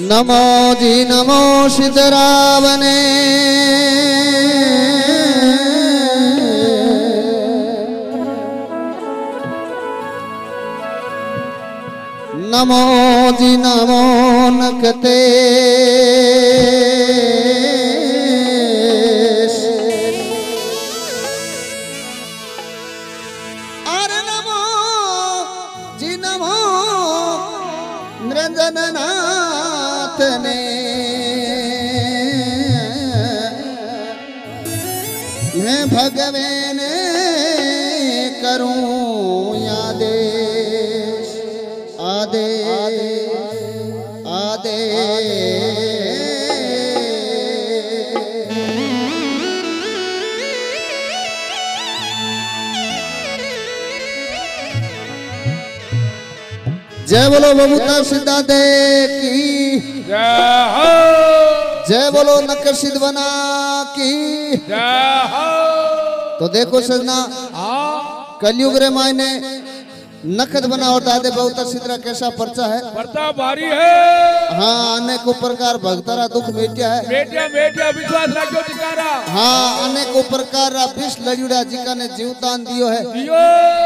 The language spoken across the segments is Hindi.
नमो जी नमो सिद्धरावने नमो जी नमो नकते अरे नमो जी नमो निरंजन नाथ ने मैं भगवे ने करूं आदेश आदेश आदेश जय बोलो बबूता सिद्धा दे की जय हो। जय बोलो नकर सिद्ध बना की जय हो। तो देखो सजना कलयुग रे मायने नखत बना होता है बहुत सिद्धरा कैसा पर्चा है पर्चा भारी है। हाँ अनेक प्रकार भक्तरा दुख मेटिया है बेटिया बेटिया विश्वास रखो जिकारा। हाँ अनेक प्रकार विष लड़ियुड़ा जिका ने जीवदान दियो है दियो।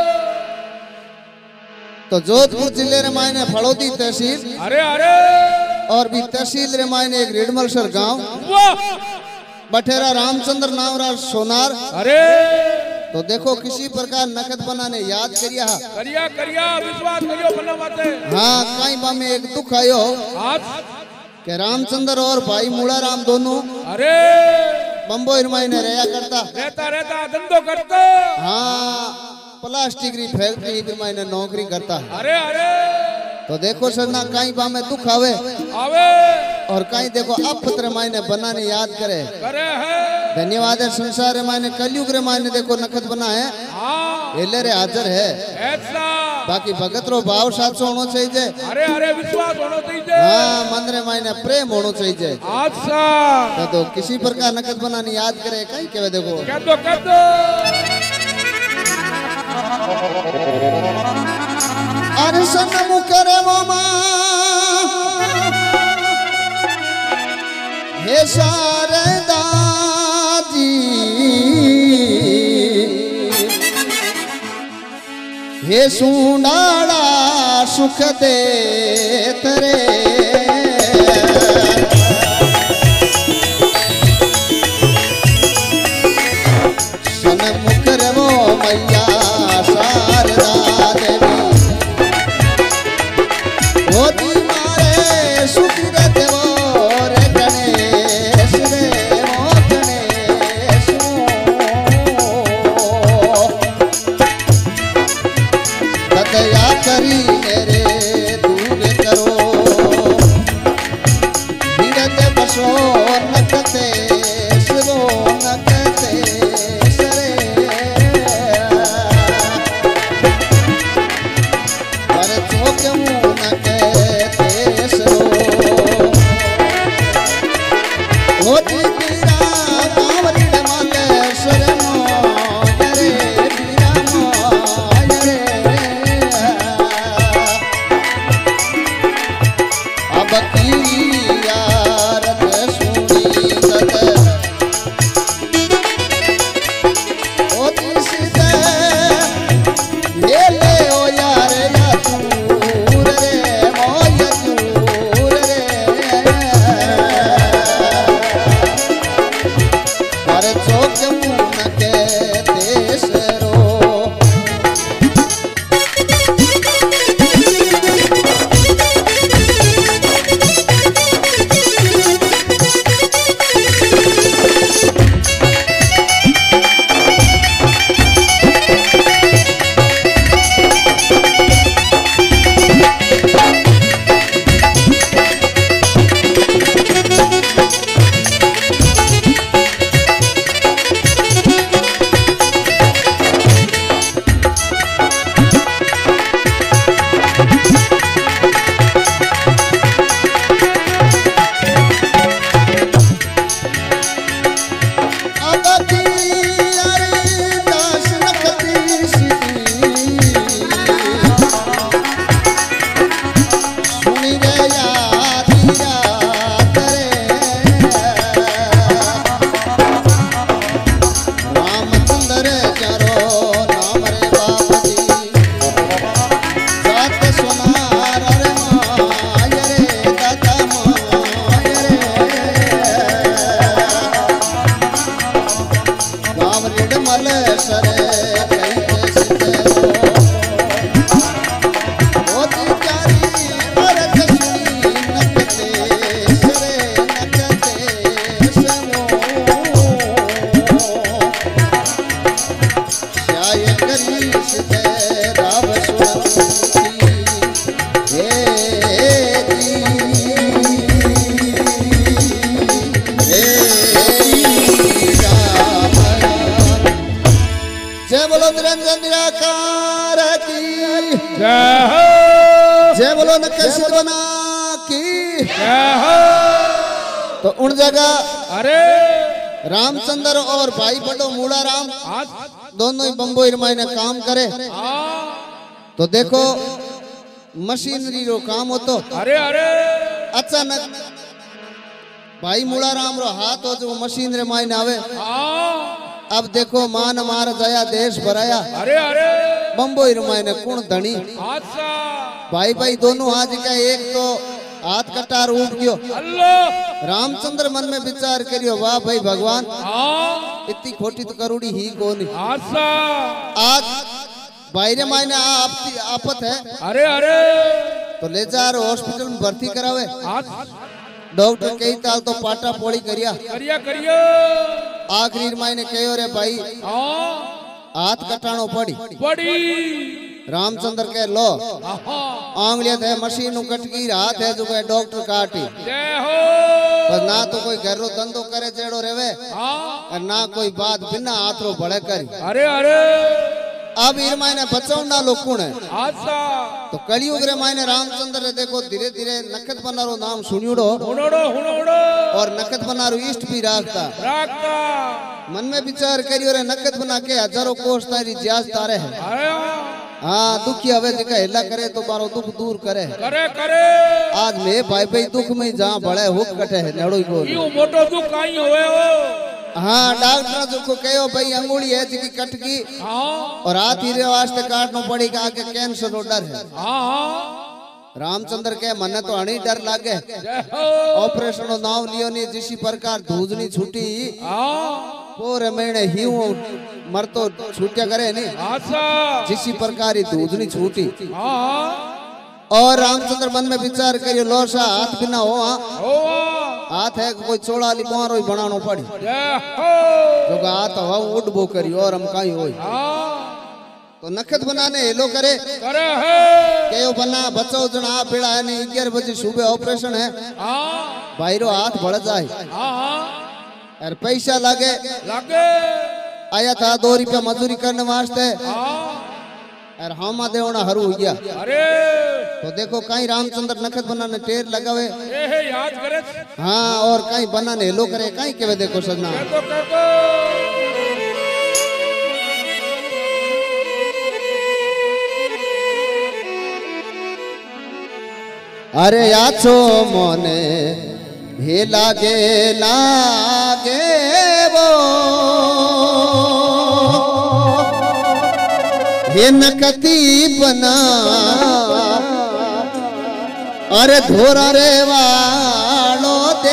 तो जोधपुर जिले रे मायने फड़ौदी तहसील अरे अरे और भी तहसील रे मायने एक रेडमलसर गांव बठेरा रामचंद्र नावरा सोनार। अरे तो देखो किसी प्रकार नखत बनाने याद करिया करिया करिया विश्वास करियो बना बात है। हाँ कहीं बा में एक दुख आयो आज के रामचंद्र और भाई मूड़ा राम दोनों अरे बम्बई मायने रहा करता रहता रहता धंधो करता। हाँ प्लास्टिक री फैक्ट्री भी मायने नौकरी करता है। अरे अरे तो देखो सरना कहीं बा में दुख आवे आवे और कहीं देखो अपत्र मायने बनाने याद करे करे है। धन्यवाद है संसार रे मायने कलयुग रे मायने देखो नखत बना है हाँ एले रे हाजिर है ऐसा बाकी भगत रो भाव साथ सो होना चाहिए। अरे अरे विश्वास होना चाहिए। हाँ मन रे मायने प्रेम होना चाहिए। अच्छा तो किसी प्रकार नखत बनाने याद करे कहीं के देखो कर दो अरे सनम करे मामा हे शारदा जी हे सुंडाड़ा सुख दे तरे सनम करे वो मैया शारदा देवी होती मारे सुख देवो रे गणेश रे ओ गणेश दया करी मेरे दूर करो धीरज बसो नकते सरो नकते सरे पर तो क्यों नकते सरो होती पीरा कांवरी माते शरणो रे पीरा मोय रे अब की यारत सुनी सत होती सीधे ले ले ओ यार या दूर रे मोय दूर रे निरंजन निराकार की जय हो जय बोलो नक्कसित बना की जय हो। तो उन जगह अरे रामचंद्र और भाई बड़ो मूड़ा राम आज दोनों ही बम्बई में काम करे। तो देखो मशीनरी रो काम हो तो अरे अरे अचानक भाई मूड़ा राम रो हाथ हो जो मशीन रे मायने आवे। अब देखो मान मार जया देश भराया। अरे अरे बम्बई रे मायने कौन धनी अच्छा भाई भाई दोनों आज का एक तो हाथ कटार उठ गयो। अल्लाह रामचंद्र मन में विचार करियो वाह भाई भगवान हाँ इतनी खोटी तो करोड़ी ही कोनी। अच्छा आज बाहर मायने आपत है। अरे अरे तो ले जा रहे हॉस्पिटल में भर्ती करावे। आज डॉक्टर कई ताल तो पाटा पोड़ी करिया। करिया करियो आखिरी मायने कहो रे भाई हाँ हाथ कटाणो पड़ी। बड़ी रामचंद्र के लो हाँ आंगलियां थे मशीन कट गई हाथ है जो के डॉक्टर काटी। जय हो पर ना तो कोई घर रो धंधो करे जेड़ो रेवे हाँ और ना कोई बात बिना हाथ रो बड़े करी। अरे अरे अब इन मायने बचाव ना लोग कौन है। अच्छा तो कलयुग रे मायने रामचंद्र रे देखो धीरे धीरे नखत बनारो नाम सुनियोड़ो हुनोड़ो हुनोड़ो और नखत बनारो इष्ट भी राखता। राखता मन में विचार करियो रे नखत बना के हजारों कोष तारी जियाज तारे है। अरे हाँ दुखी हवे जिका हिला करे तो बारो दुख दूर करे। करे करे आज मैं भाई भाई दुख में जहाँ बड़े हुक कटे है नेड़ो ही को। यूं मोटो दुख काई होवे हो हाँ डॉक्टर जो को कहो भाई अंगुली है जिकी कट गई हाँ और हाथ ही रे वास्ते काटनो पड़ेगा आगे कैंसर रो डर है। हाँ रामचंद्र के मन तो अणी डर लागे। जय हो ऑपरेशन रो नाम लियो नहीं जिसी प्रकार धूजनी छूटी हाँ पूरे महीने ही मर तो छूटिया करे नहीं अच्छा जिसी प्रकार ही धूजनी छूटी। हाँ और रामचंद्र मन में विचार करियो लोसा हाथ बिना हो हो हाथ है कोई चोड़ा लिपारो ही बनानो पड़ी जय हो जो हाथ हवा उड़बो करियो और हम काई होई। हाँ तो नखत बनाने हेलो करे करे है कयो बना बचाओ जना पीड़ा है नहीं 11 बजे सुबह ऑपरेशन है। हाँ बाहरो हाथ बढ़ जाए हाँ और पैसा लगे लगे आया था 2 रुपया मजदूरी करने वास्ते हाँ और हम देवना हरू हो गया। अरे तो देखो कहीं रामचंद्र नखत बनाने टेर लगावे ये है याद करे हाँ और कहीं बनाने हेलो करे कहीं के देखो सजना कहतो अरे याचो मोने हे लागे लागे वो हे नकती बना अरे धोरा रे वालो दे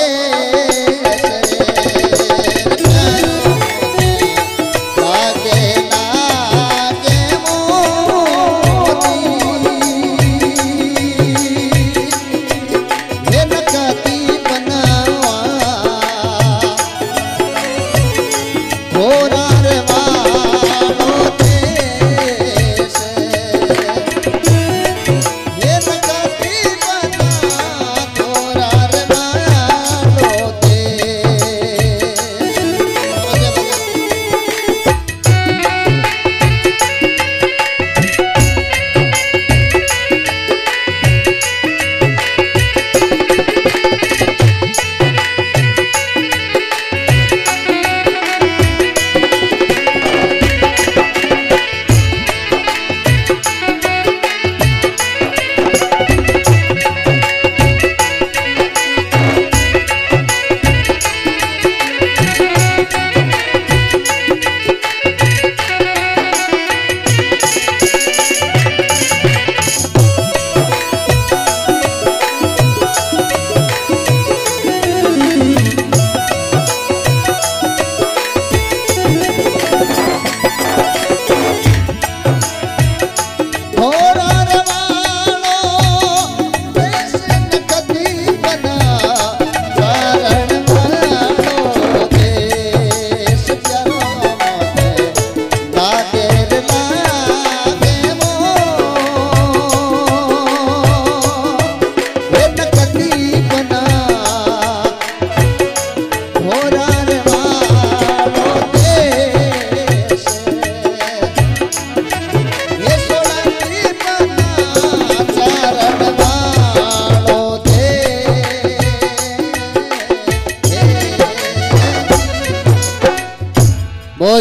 लागे लागे मोती हे नकती बनावा धोरा रे वालो देश हे नकती बना धोरा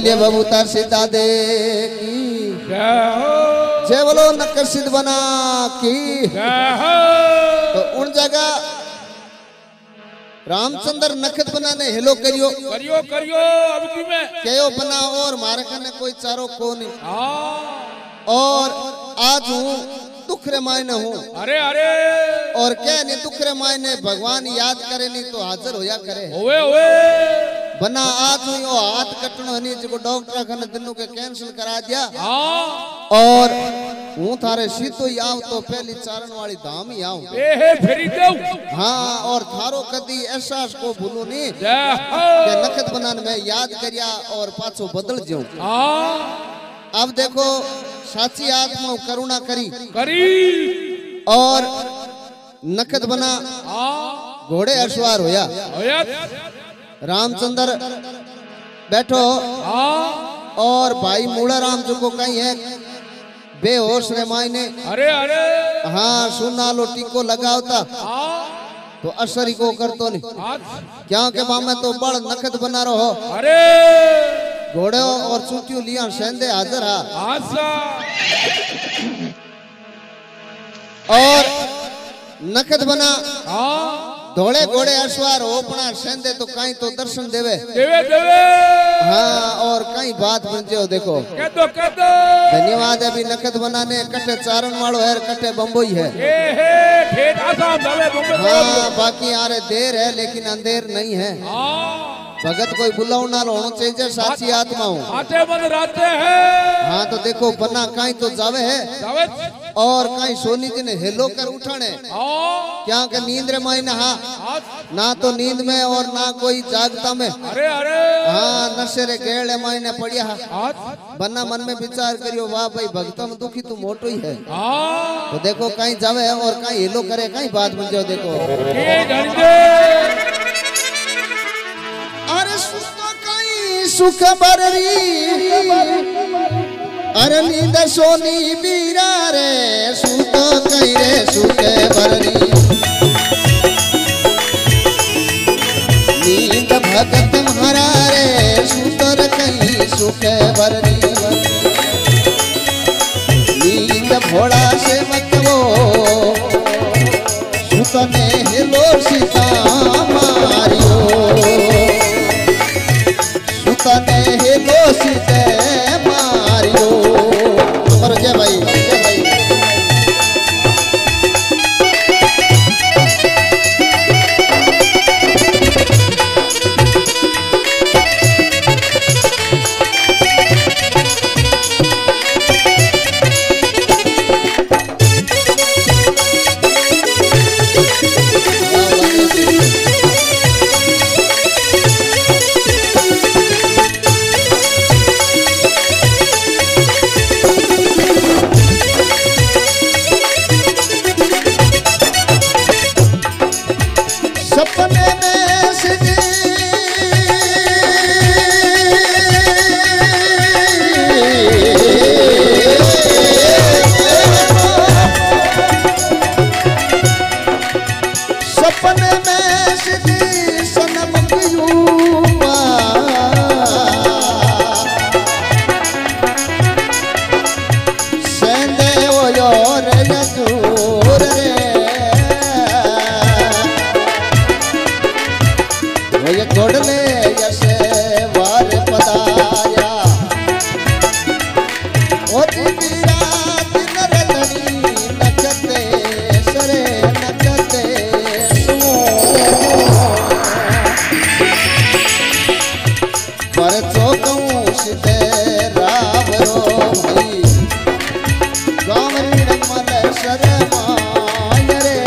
बोलिए बबूतर सीता दे की जय हो जय बोलो नक्कर सिद्ध बना की। जय हो तो उन जगह रामचंद्र नखत बनाने हेलो करियो करियो करियो अब की में कहो बना और मारे कने कोई चारो को नहीं। हाँ और आज हूँ दुख रे मायने हूँ अरे अरे और क्या नहीं दुख रे मायने भगवान याद करे नहीं तो हाजिर होया करे। ओए ओए बना आज हूँ यो हाथ कटनो नहीं जो डॉक्टर खाने दिनों के कैंसिल करा दिया। हाँ और हूँ थारे सीतो ही आऊं तो पहली चारण वाली धाम ही आऊं। ए फेरी देव हाँ और थारो कदी एहसास को भूलो नहीं जय हो के नखत बनान में याद करिया और पाछो बदल जाऊं। हाँ अब देखो साची आत्मा करुणा करी करी और नखत बना हाँ घोड़े अश्वार होया। होया रामचंद्र बैठो हाँ और भाई मूड़ा राम जो को कहीं है बेहोश रे मायने अरे अरे हाँ सुना लो टीको लगावता हाँ तो असर ही को करतो नहीं आज क्या के मामे तो बड़ नखत बना रहो अरे घोड़े और चूटियों लिया सेंदे हाजिर हा आशा और नखत बना हाँ धोड़े घोड़े अश्वार हो अपना सेंदे तो कहीं तो दर्शन देवे देवे देवे हाँ और कहीं बात बन जाओ देखो कह दो धन्यवाद अभी नखत बनाने कट्टे चारण वालो है कट्टे बम्बई है। ए ठेठ आसाम दवे बम्बे हाँ बाकी यारे देर है लेकिन अंधेर नहीं है। हाँ भगत कोई बुलाऊ ना होना चाहिए साची आत्मा हो आते मन राते हैं हाँ तो देखो बना कहीं तो जावे है जावे और कहीं सोनी जी ने हेलो कर उठाने हाँ क्या के नींद रे मायने हाँ आज ना तो नींद में और ना कोई जागता में अरे अरे हाँ नशे रे गेड़े मायने पड़िया आज बना मन में विचार करियो वाह भाई भगतम दुखी तू मोटो ही है। हाँ तो देखो कहीं जावे और कहीं हेलो करे कहीं बात बन जाओ देखो ये घंटे अरे सुख कहीं सुख बररी अरे नींद सोनी बीरा रे सुख कहीं रे सुख बररी नींद भगत महारा रे सुतर कहीं सुख बररी नींद भोड़ा से मकवो सुतने हेलो सीता मारियो सुतने हेलो सीते मारियो अमर जय भाई जय भाई सपने में सिद्धि सपने में सिद्धि सनम क्यूबा सेंदे वो योर यजूर रे ये घोड़ले यसे वार पदाया ओ दीरा दिन रतनी नचते सरे नचते सुमो पर चौकूं सिद्धे रावरो भाई गामरी रमल शरमाय रे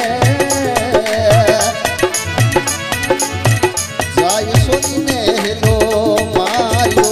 जाय सोनी ने हेलो मारियो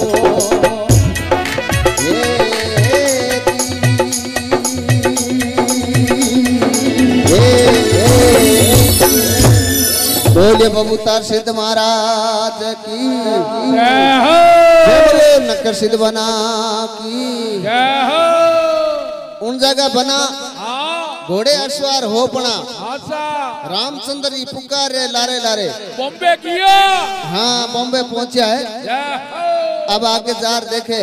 बोले बबूतर सिद्ध महाराज की जय हो जय बोले नक्कर सिद्ध बना की जय हो उन जगह बना हाँ घोड़े अश्वार हो पड़ा आशा रामचंद्र जी पुकार रे लारे लारे बॉम्बे किया हाँ बॉम्बे पहुंचा है। जय हो अब आगे जार देखे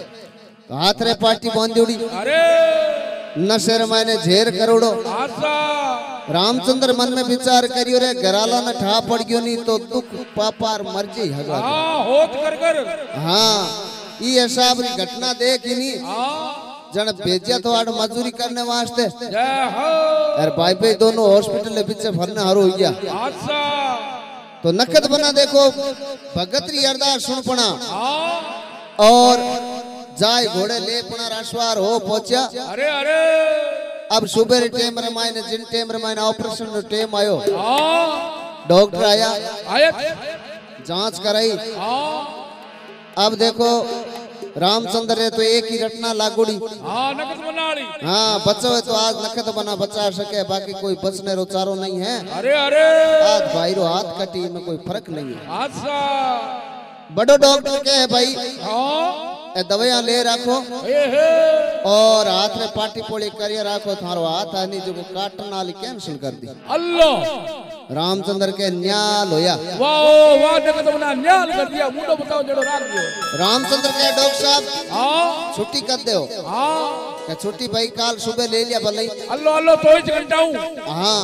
तो हाथ रे पार्टी बांधी उड़ी अरे नशेर मायने झेर करोड़ो आशा रामचंद्र मन में विचार करियो रे घराला न ठा पड़ गयो नहीं तो दुख पापार मर्जी हजार हाँ होत कर हाँ ये हिसाब री घटना देख ही नहीं हाँ जन भेजिया तो आड़ मजदूरी करने वास्ते जय हो यार भाई भाई दोनों हॉस्पिटल के पीछे भरने हारो हो गया आशा तो नकद बना देखो भगतरी अरदास सुन पना हाँ और जाय घोड़े ले पना राशवार हो पहुंचा अरे अरे अब सुबह रे टेम रे मायने जिन टेम रे मायने ऑपरेशन रो टेम आयो हाँ डॉक्टर आया आया जांच कराई हाँ अब देखो रामचंद्र रे तो एक ही रटना लागोड़ी हाँ नकद बनाड़ी हाँ बच्चों है तो आज नकद बना बचा सके बाकी कोई बचने रो चारो नहीं है अरे अरे आज भाई रो हाथ कटी में कोई फर्क नहीं है आशा बड़ो डॉक्टर के है भाई हाँ ए दवाइयां ले रखो हे और हाथ में पाटी पोड़ी करिए रखो थारो हाथ आनी जो काटन वाली कैंसिल कर दी अल्लाह रामचंद्र के न्याल होया वाह वाह नकद बना न्याल कर दिया मुंडो बताओ जड़ो राख दियो रामचंद्र के डॉक्टर साहब हाँ छुट्टी कर दो हाँ छुट्टी भाई काल सुबह ले लिया भले अल्लाह अल्लाह 24 घंटा हूँ हाँ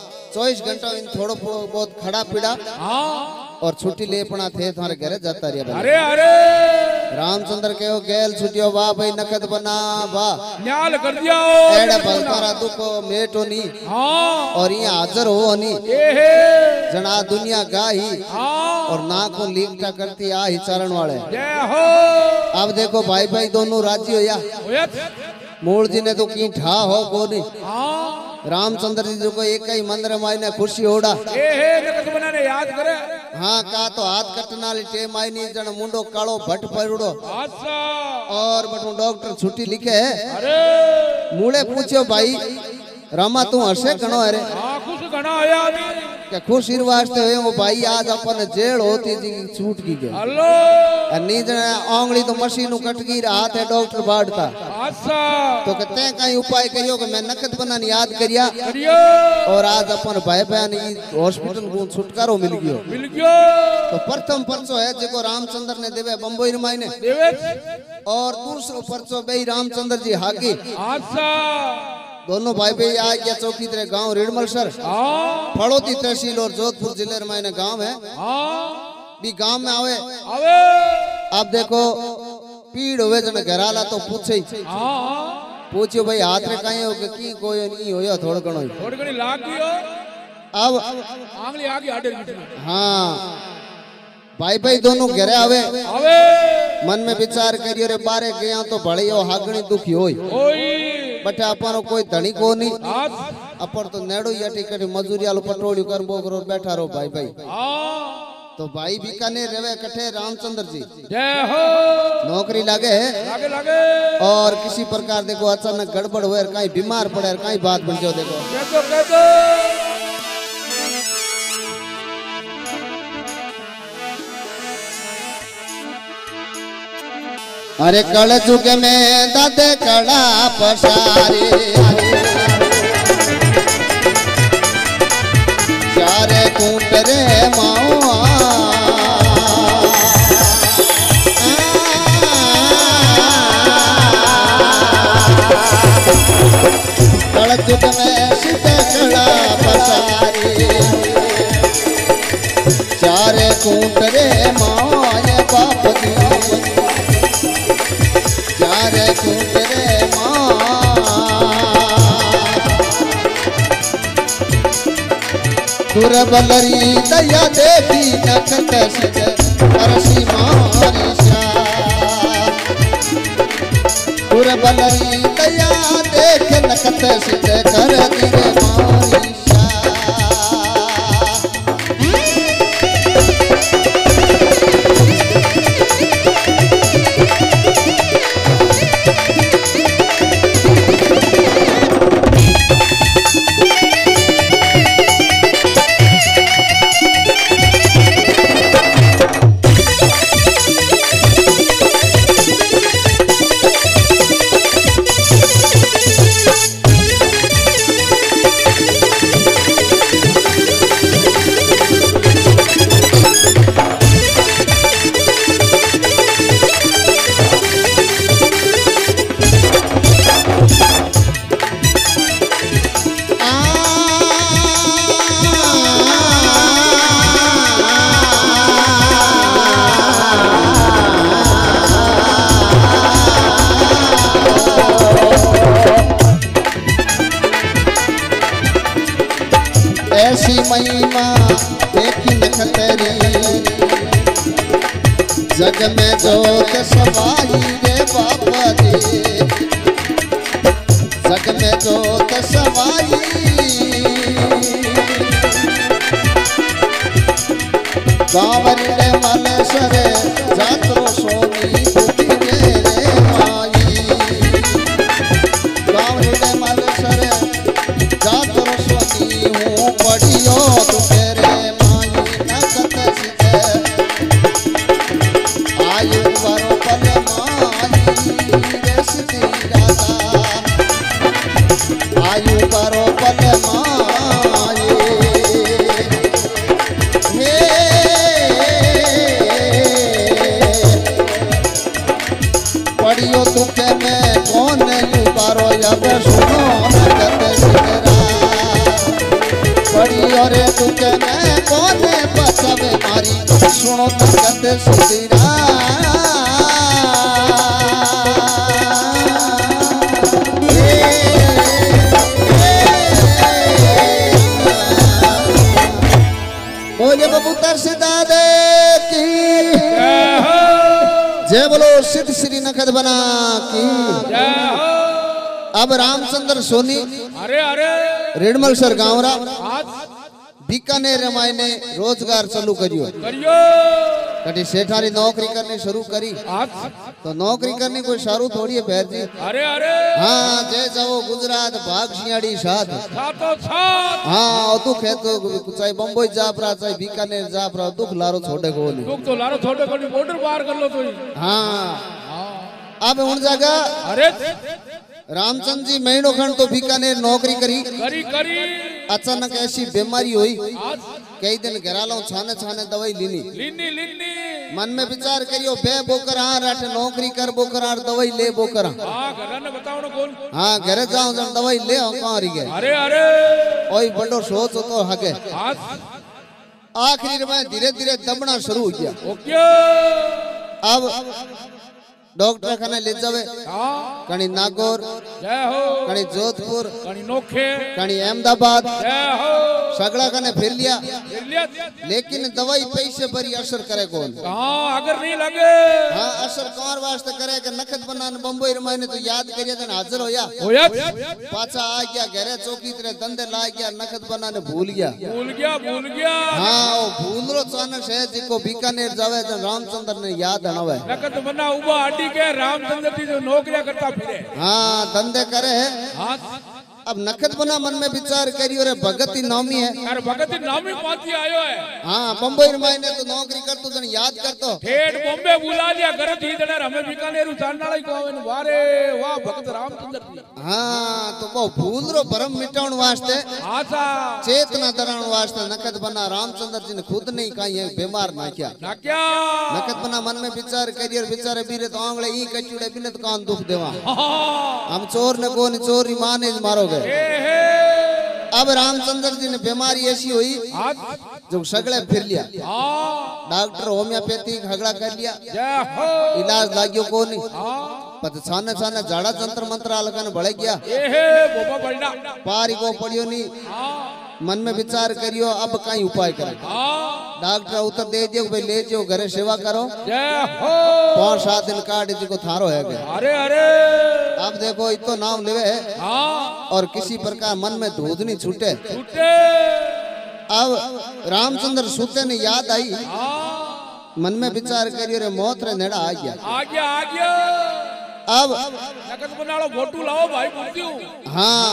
24 घंटा इन थोड़ो बहुत खड़ा पीड़ा हाँ और छुट्टी ले पड़ा थे तुम्हारे घरे जाता रहा भले अरे अरे रामचंद्र के हो गेल छुट्टियो वाह भाई नकद बना वाह न्याल कर दिया एड़ा भलतारा दुखो मेट होनी हाँ और यहाँ हाजिर हो होनी हे जना दुनिया गाही हाँ और ना को लीकटा करती आ ही चरण वाले जय हो अब देखो भाई भाई दोनों राजी होया होयत मूल जी ने तो की ठा हो कोनी हाँ रामचंद्र जी जो को एक ही मंदिर मायने खुशी होड़ा हे नकद बनाने याद करे हाँ का तो हाथ कटना ली टेम आई नहीं जन मुंडो कालो भट पड़ो आशा और बटू डॉक्टर छुट्टी लिखे है अरे मूले पूछो भाई रामा तू हसे कणो अरे हाँ कुछ घना आया अभी क्या खुश इर वास्ते हुए वो भाई आज अपन जेल होती जी छूट की गई अल्लाह नींद आंगली तो मशीन कट गई हाथ है डॉक्टर बाढ़ता आशा तो कहते कहीं उपाय करियो कि मैं नकद बनाने याद करिया करियो और आज अपन भाई बहन हॉस्पिटल को छुटकारो मिल गयो मिल गयो तो प्रथम परचो है जो रामचंद्र ने देवे बम्बई मायने देवे और दूसरो परचो बे रामचंद्र जी हागी आशा दोनों भाई भाई आ गया चौकी तेरे गांव रिडमल सर हाँ फड़ोती तहसील और जोधपुर जिले में गांव है हाँ भी गांव में आवे अबे अब देखो पीड़ हुए जन घराला तो पूछे हाँ पूछो भाई हाथ रे कहीं हो की कोई नहीं होया थोड़ा घणो थोड़ी घनी लाग गयो अब आंगली आगे आडे बीच में हाँ भाई भाई दोनों घरे आवे अबे मन में विचार करियो रे बारे गया तो भले हो हागणी दुखी होई ओई बट अपन कोई धनी को नहीं आज अपन तो नेड़ो या टिकट मजूरी आलो पटोड़ी कर बोगरो बैठा रहो भाई भाई हाँ तो भाई बीकानेर रेवे कठे रामचंद्र जी जय हो नौकरी लागे है लागे लागे और किसी प्रकार देखो अचानक गड़बड़ हुए कहीं बीमार पड़े कहीं बात बन जाओ देखो कह दो अरे कल चुक में दादे कड़ा पसारे चारे कूट रे माओ कल चुक में सीधे कड़ा पसारे चारे कूट रे माओ ये बाप दी चारे कूट रे दुर्बलरी दया देवी नखत सिद करसी मारी दुर्बलरी दया देख नखत सिद कर दिरे मारी जग में जोत समाई रे बाबा जी, जग में जोत समाई। कांवरी रे मन सरे जातरो सोनी बुद्धि रे माई। कांवरी रे मन सरे जातरो सोनी हूँ पढ़ियो तू तेरे माई। नकत सिद्धे आयु बरो पल माई रे सिद्धि दाता। आयु बरो पल माई। पढ़ियो तुके में कौन उबारो अब सुनो नगत सिगरा। पढ़ियो रे तुके में कौन बचावे मारी सुनो नगत सिगरा। बोले बबूतर सिदादे की जय बोलो। सिद्ध श्री नखत बना की जय हो। अब रामचंद्र सोनी अरे अरे रेडमल सर गांवरा आज बीकानेर मायने रोजगार चालू करियो। करियो कटी सेठारी नौकरी करनी शुरू करी आज तो नौकरी करनी कोई सारू थोड़ी है बहर जी। अरे अरे हाँ जय जाओ गुजरात भाग सियाड़ी साथ। सातो साथ हाँ दुख है तो चाहे बम्बई जा परा चाहे बीकानेर जा परा दुख लारो छोड़े को नहीं। दुख तो लारो छोटे को बॉर्डर पार कर लो तो ही। हाँ अब उन जगह अरे रामचंद्र जी महीनों खंड तो बीकानेर नौकरी करी। करी करी अचानक ऐसी बीमारी हुई। आज कई दिन घरालों छाने छाने दवाई लीनी। लिन्नी लिन्नी मन में विचार करियो बे बोकर हाँ राठ नौकरी कर बोकर आर दवाई ले बोकर। हाँ घर ने बताओ ना कौन। हाँ घरे जाओ जब दवाई ले आओ कहाँ रही गए। अरे अरे ओई बड़ो सोच तो हगे। आज आखिरी में धीरे धीरे दबना शुरू हो गया। ओके अब डॉक्टर खाने ले जावे हाँ कहीं नागौर जय हो। कहीं जोधपुर कहीं नोखे कहीं अहमदाबाद जय हो। सगड़ा खाने फिर लिया फिर लिया लेकिन दवाई पैसे भरी असर करे कौन। हाँ अगर नहीं लगे हाँ असर कौन वास्ते करे कि नखत बनाने बम्बई रमाने तो याद करिए तो हाजिर होया होया पाचा आ गया घरे चौकी तरह धंधे ला गया नखत बनाने भूल गया। भूल गया भूल गया। हाँ वो भूल रो चानक है जिको बीकानेर जावे तो रामचंद्र ने याद आवे। नकद बना उबा अड्डी के रामचंद्र जी जो नौकरियां करता फिरे। हाँ धंधे करे है। हाँ अब नखत बना मन में विचार करियो रे भगत ही नामी है। अरे भगत नामी पाती आयो है। हाँ बम्बई रमाने तो नौकरी कर तो जन याद कर तो ठेठ बॉम्बे बुला लिया घर थी जने हमें बीकानेर चांडाला को आवे वारे वाह भगत रामचंद्र जी। हाँ तो वो भूल रो भरम मिटाउन वास्ते आशा चेतना दराउन वास्ते नखत बना रामचंद्र जी ने खुद नहीं कहीं है बीमार ना किया। ना क्या नखत बना मन में विचार करिए विचारे बीरे तो आंगले ई कचुड़े बिने तो कान दुख देवा। हम चोर ने को चोर ही माने मारोगे। अब रामचंद्र जी ने बीमारी ऐसी हुई जो सगड़े फिर लिया। डॉक्टर होम्योपैथिक हगड़ा कर लिया इलाज लागियो को नहीं। पत छाने छाने झाड़ा जंत्र मंत्र अलगन बढ़ गया। पारी को पड़ियो नहीं। मन में विचार करियो अब कहीं उपाय करे। डॉक्टर उत्तर दे दियो भाई ले जाओ घरे सेवा करो 5-7 दिन काट जी को थारो है। अरे अरे अब देखो इतो नाम लेवे और किसी प्रकार मन में धूध नहीं छूटे। अब रामचंद्र सूते ने याद आई। मन में विचार करियो रे मौत रे नेड़ा आ गया। आ गया आ गया। अब नकद बनाओ फोटो लाओ भाई बोलती हूँ। हाँ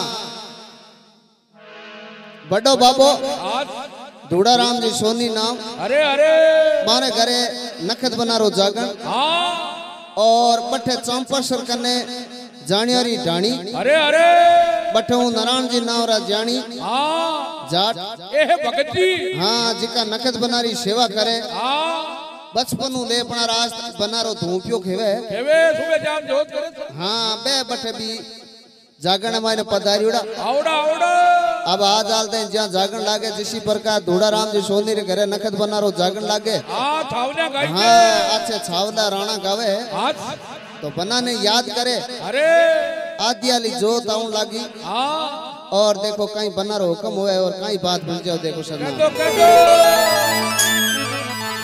बड़ो बाबो धूड़ा राम जी सोनी नाम। अरे अरे मारे घरे नखत बना रो जागन और बठे चांपासर कने जानियारी डाणी। अरे अरे बठे नारायण जी नाम रा जानी जाट भगत जी। हाँ जिका नखत बनारी सेवा करे बचपन ले अपना राज बना रो धूपियो खेवे सुबह जाम जोत करे। हाँ बे बठे भी जागरण मायने पधारी उड़ा आवड़ा आवड़ा। अब आ जालते हैं जहाँ जागरण लागे जिसी प्रकार धूड़ा राम जी सोनी रे घरे नखत बना रो जागरण लागे। हाँ अच्छे छावला राणा गावे तो बनाने याद करे। अरे आदियाली जोत आऊं लागी और देखो कहीं बना रो हुक्म हुए और कहीं बात भूल जाओ। देखो सर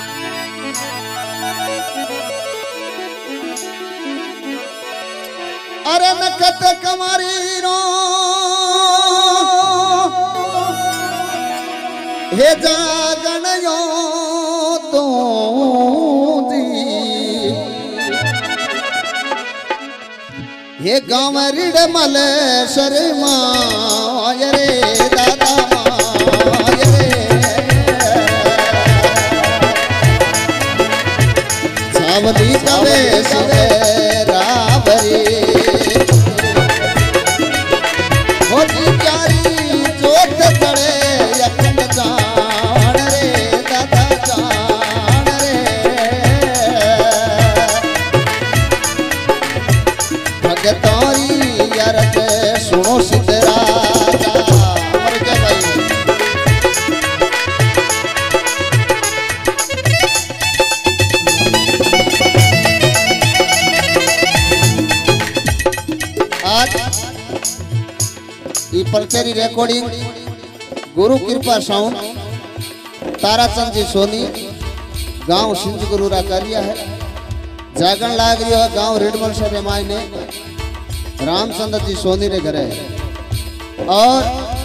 भगत कमारी रो हे जागण यो तू जी हे गाँव रीड मल शर्मा रे दादा माय रे सावली कवे सिरे राबरी होती प्यारी जोत चढ़े यखंड जान रे दादा जान रे भगतौरी यारत सुनो सिद्धराजा मर गया भाई। आज ये पर्चरी रिकॉर्डिंग गुरु कृपा साउंड ताराचंद जी सोनी गांव सिंध गुरुरा करिया है जागरण लाग रही है गांव रेडमल से मायने रामचंद्र जी सोनी रे घरे और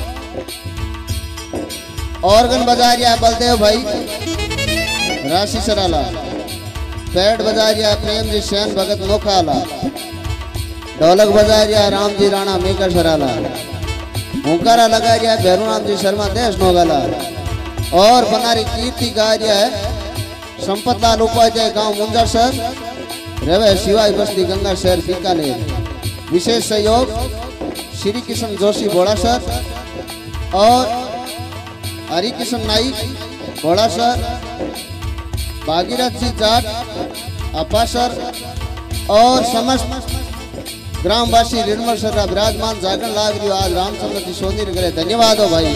ऑर्गन बजा रहा है बलदेव भाई राशि सराला पैड बजा रहा है प्रेम जी सेन भगत नोखाला ढोलक बजा रहा राम जी राणा मेकर सराला हुंकारा लगा रहा भैरूराम जी शर्मा देश नोगाला और बनारी कीर्ति गा रहा है संपत लाल उपाध्याय गांव मुंजा सर रवे शिवाय बस्ती गंगा शहर बीकानेर विशेष सहयोग श्री किशन जोशी बोड़ा सर और हरिकिशन नाइक बोड़ा सर भागीरथ जी जाट अपा सर और समस्त ग्रामवासी निर्मल सर विराजमान जागरण लाग रही आज रामचंद्र जी सोनी करे धन्यवाद हो भाई।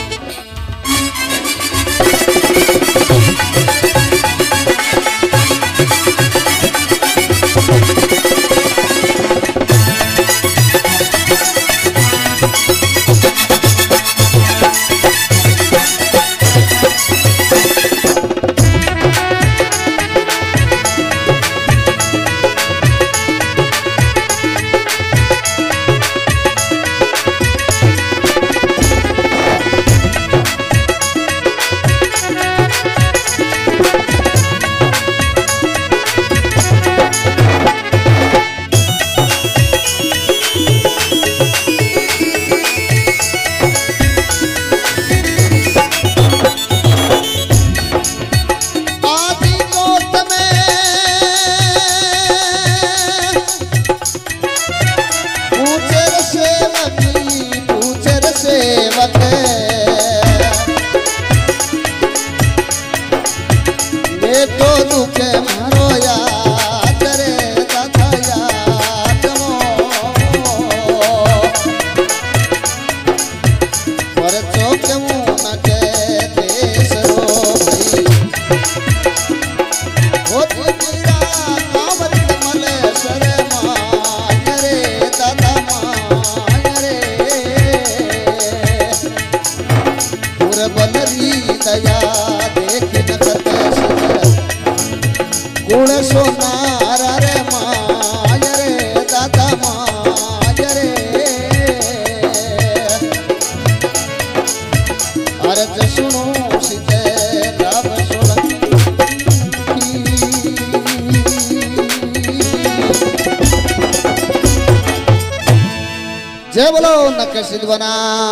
जय बोलो नक्कसिद बना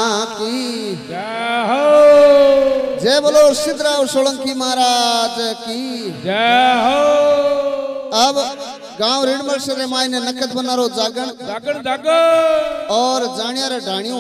की जय हो। जय बोलो सिद्धराव सोलंकी महाराज की जय हो। अब गांव रेडमल से मायने नकद बना रो जागण जागण जागण और जानिया रे ढाणियों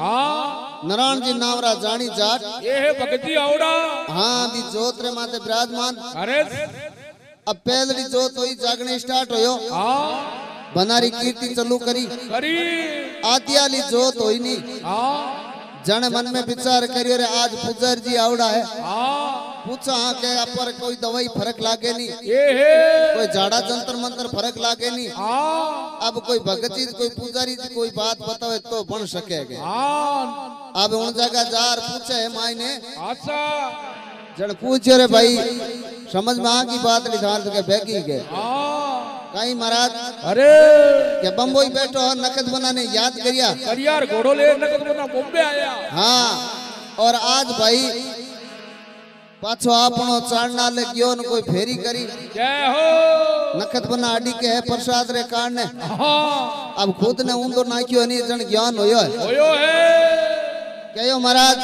हाँ नारायण जी नावरा जानी जाट ये है भगत जी आवड़ा हाँ दी जोत रे माते विराजमान। अरे अब पहली जोत हुई जागने स्टार्ट होयो हाँ बनारी कीर्ति चालू करी करी आदियाली जोत होई नी हाँ जन मन में विचार करियो रे आज पुजर जी आवड़ा है हाँ पूछा हाँ के अपर कोई दवाई फर्क लागे नी ये है कोई झाड़ा जंतर मंतर फर्क लागे नी हाँ अब कोई भगत जी कोई पुजारी जी कोई बात बतावे तो बन सकेगा। हाँ अब उन जगह जार पूछे है मायने अच्छा जन पूछे रे भाई समझ में आ की बात निधार के बैगी के हाँ कहीं महाराज अरे क्या बम्बई बैठो और नकद बनाने याद करिया यार घोड़ो ले नकद बना बॉम्बे आया। हाँ और आज भाई पाछो आपनो चाड़ना ले गयो न कोई फेरी करी जय हो नकद बना अडी के है प्रसाद रे कारण हाँ अब खुद ने ऊंधो नाख्यो नहीं जन ज्ञान होयो है कहो महाराज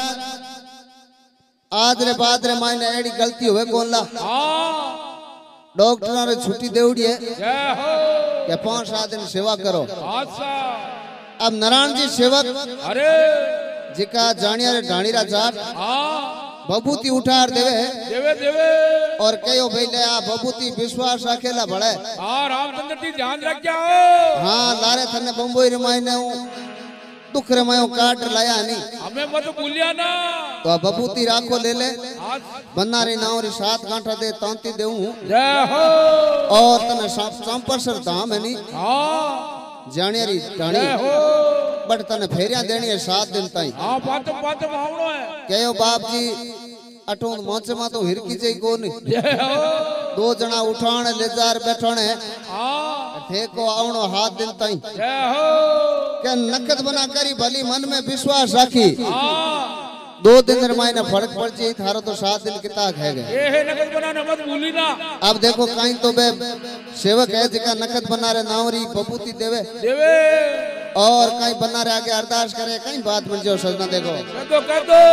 आज रे बाद रे मायने एड़ी गलती हुए कोनला हाँ डॉक्टर ने छुट्टी देउड़ी है जय हो क्या 5-7 दिन सेवा करो। अच्छा अब नारायण जी सेवक अरे जिका जानिया रे ढाणीरा जाट हाँ बबूती उठार देवे देवे देवे और कहो भाई ले आ बबूती विश्वास रखेला बड़े हाँ रामचंद्र जी ध्यान रख जाओ। हाँ लारे थने बम्बई रे मायने हूं दुख रे मायो काट लाया नहीं हमें मत भूलिया ना तो आ बबूती राखो ले ले आज बनारी नाव रे 7 गांठा दे तांती देऊं जय हो और तने संपरसर धाम है नी हाँ जानिया री ढाणी जय हो बट तने फेरिया देनी है 7 दिन ताई हाँ पातम पातम आवणो है कहो बाप जी अटो मोचे मा तो हिरकी जई कोनी जय हो 2 जना उठाण ले जार बैठणे हाँ ठेको आवणो 7 दिन ताई जय हो के नकद बना करी भली मन में विश्वास राखी हाँ 2 दिन रे मायने फर्क पड़ जाई थारो तो 7 दिन किता है गए ये है नकद बनाना मत भूली ना। अब देखो कहीं तो बे सेवक है जिका नकद बना रे नावरी बबूती देवे देवे और कहीं बना रे आगे अरदास करे कहीं बात बन जाओ सजना देखो कर दो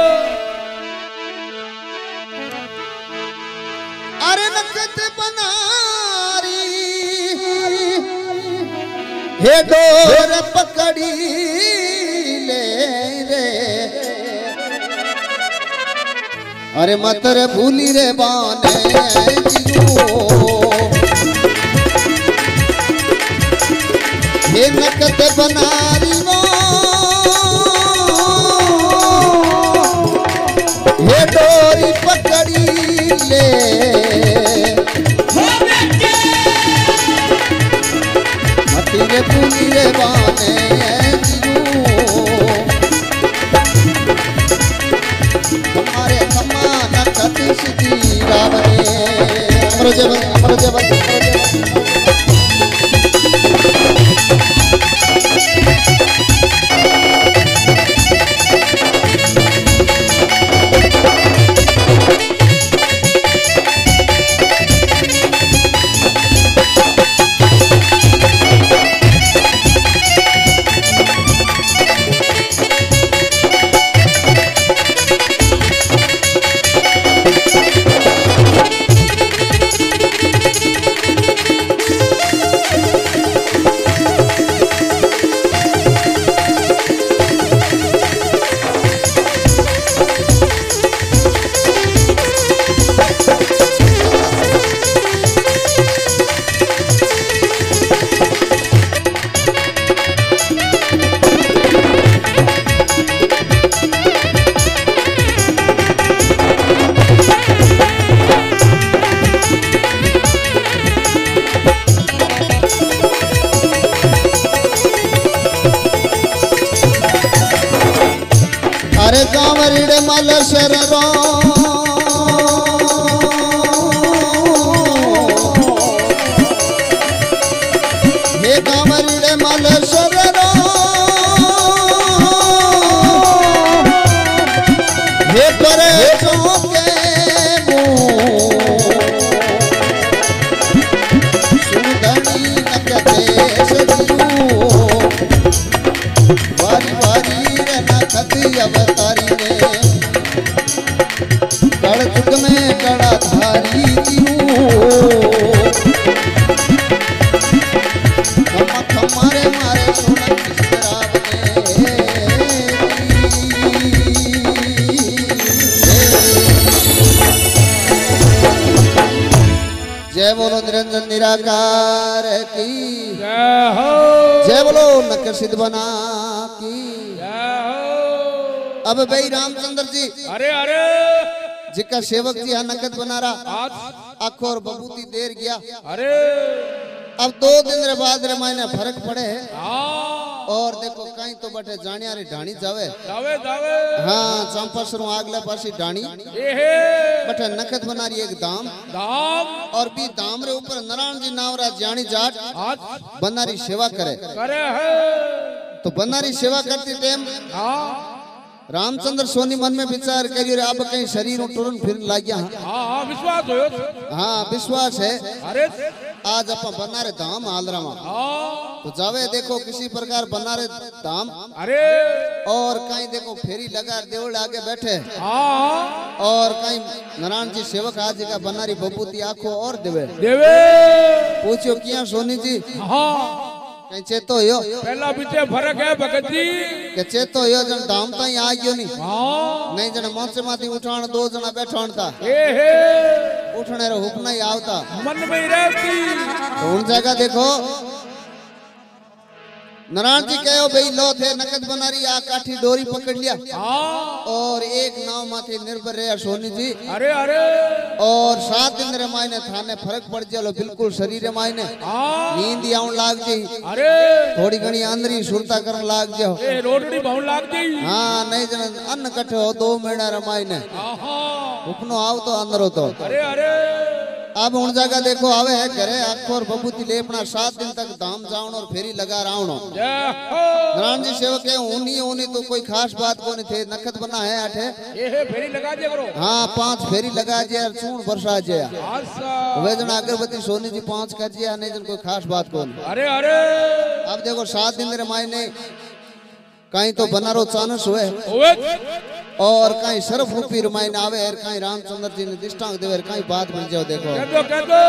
अरे नकद बनारी हे डोर पकड़ी ले रे अरे मत रे भूली रे बाने जियो हे नकद बनारी वो हे डोरी पकड़ी ले मत रे भूली रे बाने हमारे खम्मा नकद सिद्धि रावणे अमर जवन अमर जवन अमर जवन अरे गावरीड़े मल शरणो हे गावरीड़े मल शरणो हे करे चौके सुधनी नकदे सदियो वारी वारी रे नकद अवतारी ने कड़ जुग में कड़ा धारी मारे मारे सोना जय बोलो निरंजन निराकार की जय हो जय बोलो नक सिद्ध बना की जय हो। अब भाई रामचंद्र जी अरे अरे जिका सेवक जी है नकद बना रहा आज आखो और बबूती देर गया अरे अब 2 दिन रे बाद रे मायने फर्क पड़े हाँ और देखो कहीं तो बटे जानिया रे ढाणी जावे जावे जावे हाँ चंपासरों आगले पासी ढाणी ये है बटे नकद बना रही एक दाम दाम और भी धाम रे ऊपर नारायण जी नावरा जानी जाट आज बनारी सेवा करे करे है तो बनारी सेवा करती टाइम हाँ रामचंद्र सोनी मन में विचार करियो रे अब कहीं शरीर टुरन फिर लाग गया हाँ विश्वास हो हाँ विश्वास है अरे आज अपन बनारे धाम आलरा में हाँ तो जावे देखो किसी प्रकार बनारे धाम अरे और कहीं देखो फेरी लगा देवल आगे बैठे हाँ और कहीं नारायण जी सेवक आज का बनारी बबूती आंखों और देवे देवे पूछो किया सोनी जी हाँ कहीं चेतो यो पहला बीचे फर्क है भगत जी के चेतो यो जन धाम ताई आ गयो नहीं हाँ नहीं जन मोचे माथी उठाण दो जना बैठाण था ए हे उठने रो हुक्म नहीं आवता मन में ही रहती तो उन जगह देखो नारायण जी कहो भाई लो थे नकद बनारी आ काठी डोरी पकड़ लिया हाँ और एक नाव माथे निर्भर रहे सोनी जी अरे अरे और 7 दिन रे मायने थाने फर्क पड़ जालो बिल्कुल शरीर रे मायने हाँ नींद आउन लाग जाई अरे थोड़ी घणी अंदरी सुरता करन लाग जाओ ए रोटड़ी भाव लाग गई हाँ नहीं जन अन्न कट्ठे हो 2 महीना रे मायने हाँ उपनो आव तो अंदर हो तो अरे अरे अब उन जगह देखो आवे है घरे आखो और बबूती ले अपना 7 दिन तक धाम जावण और फेरी लगा रावणो नारायण जी सेवक है उन्हीं तो कोई खास बात को नहीं थे नखत बना है आठे ये है फेरी लगा दिया करो हाँ 5 फेरी लगा जे और चून बरसा जे आसा वे जन अगरबत्ती सोनी जी 5 कर जे नहीं जन कोई खास बात को नहीं अरे अरे अब देखो 7 दिन रे मायने कहीं तो बनारो चानस हुए ओए और कहीं सरफ रूपी रमायन आवे और कहीं रामचंद्र जी ने दृष्टांत देवे कहीं बात बन जाओ देखो कह दो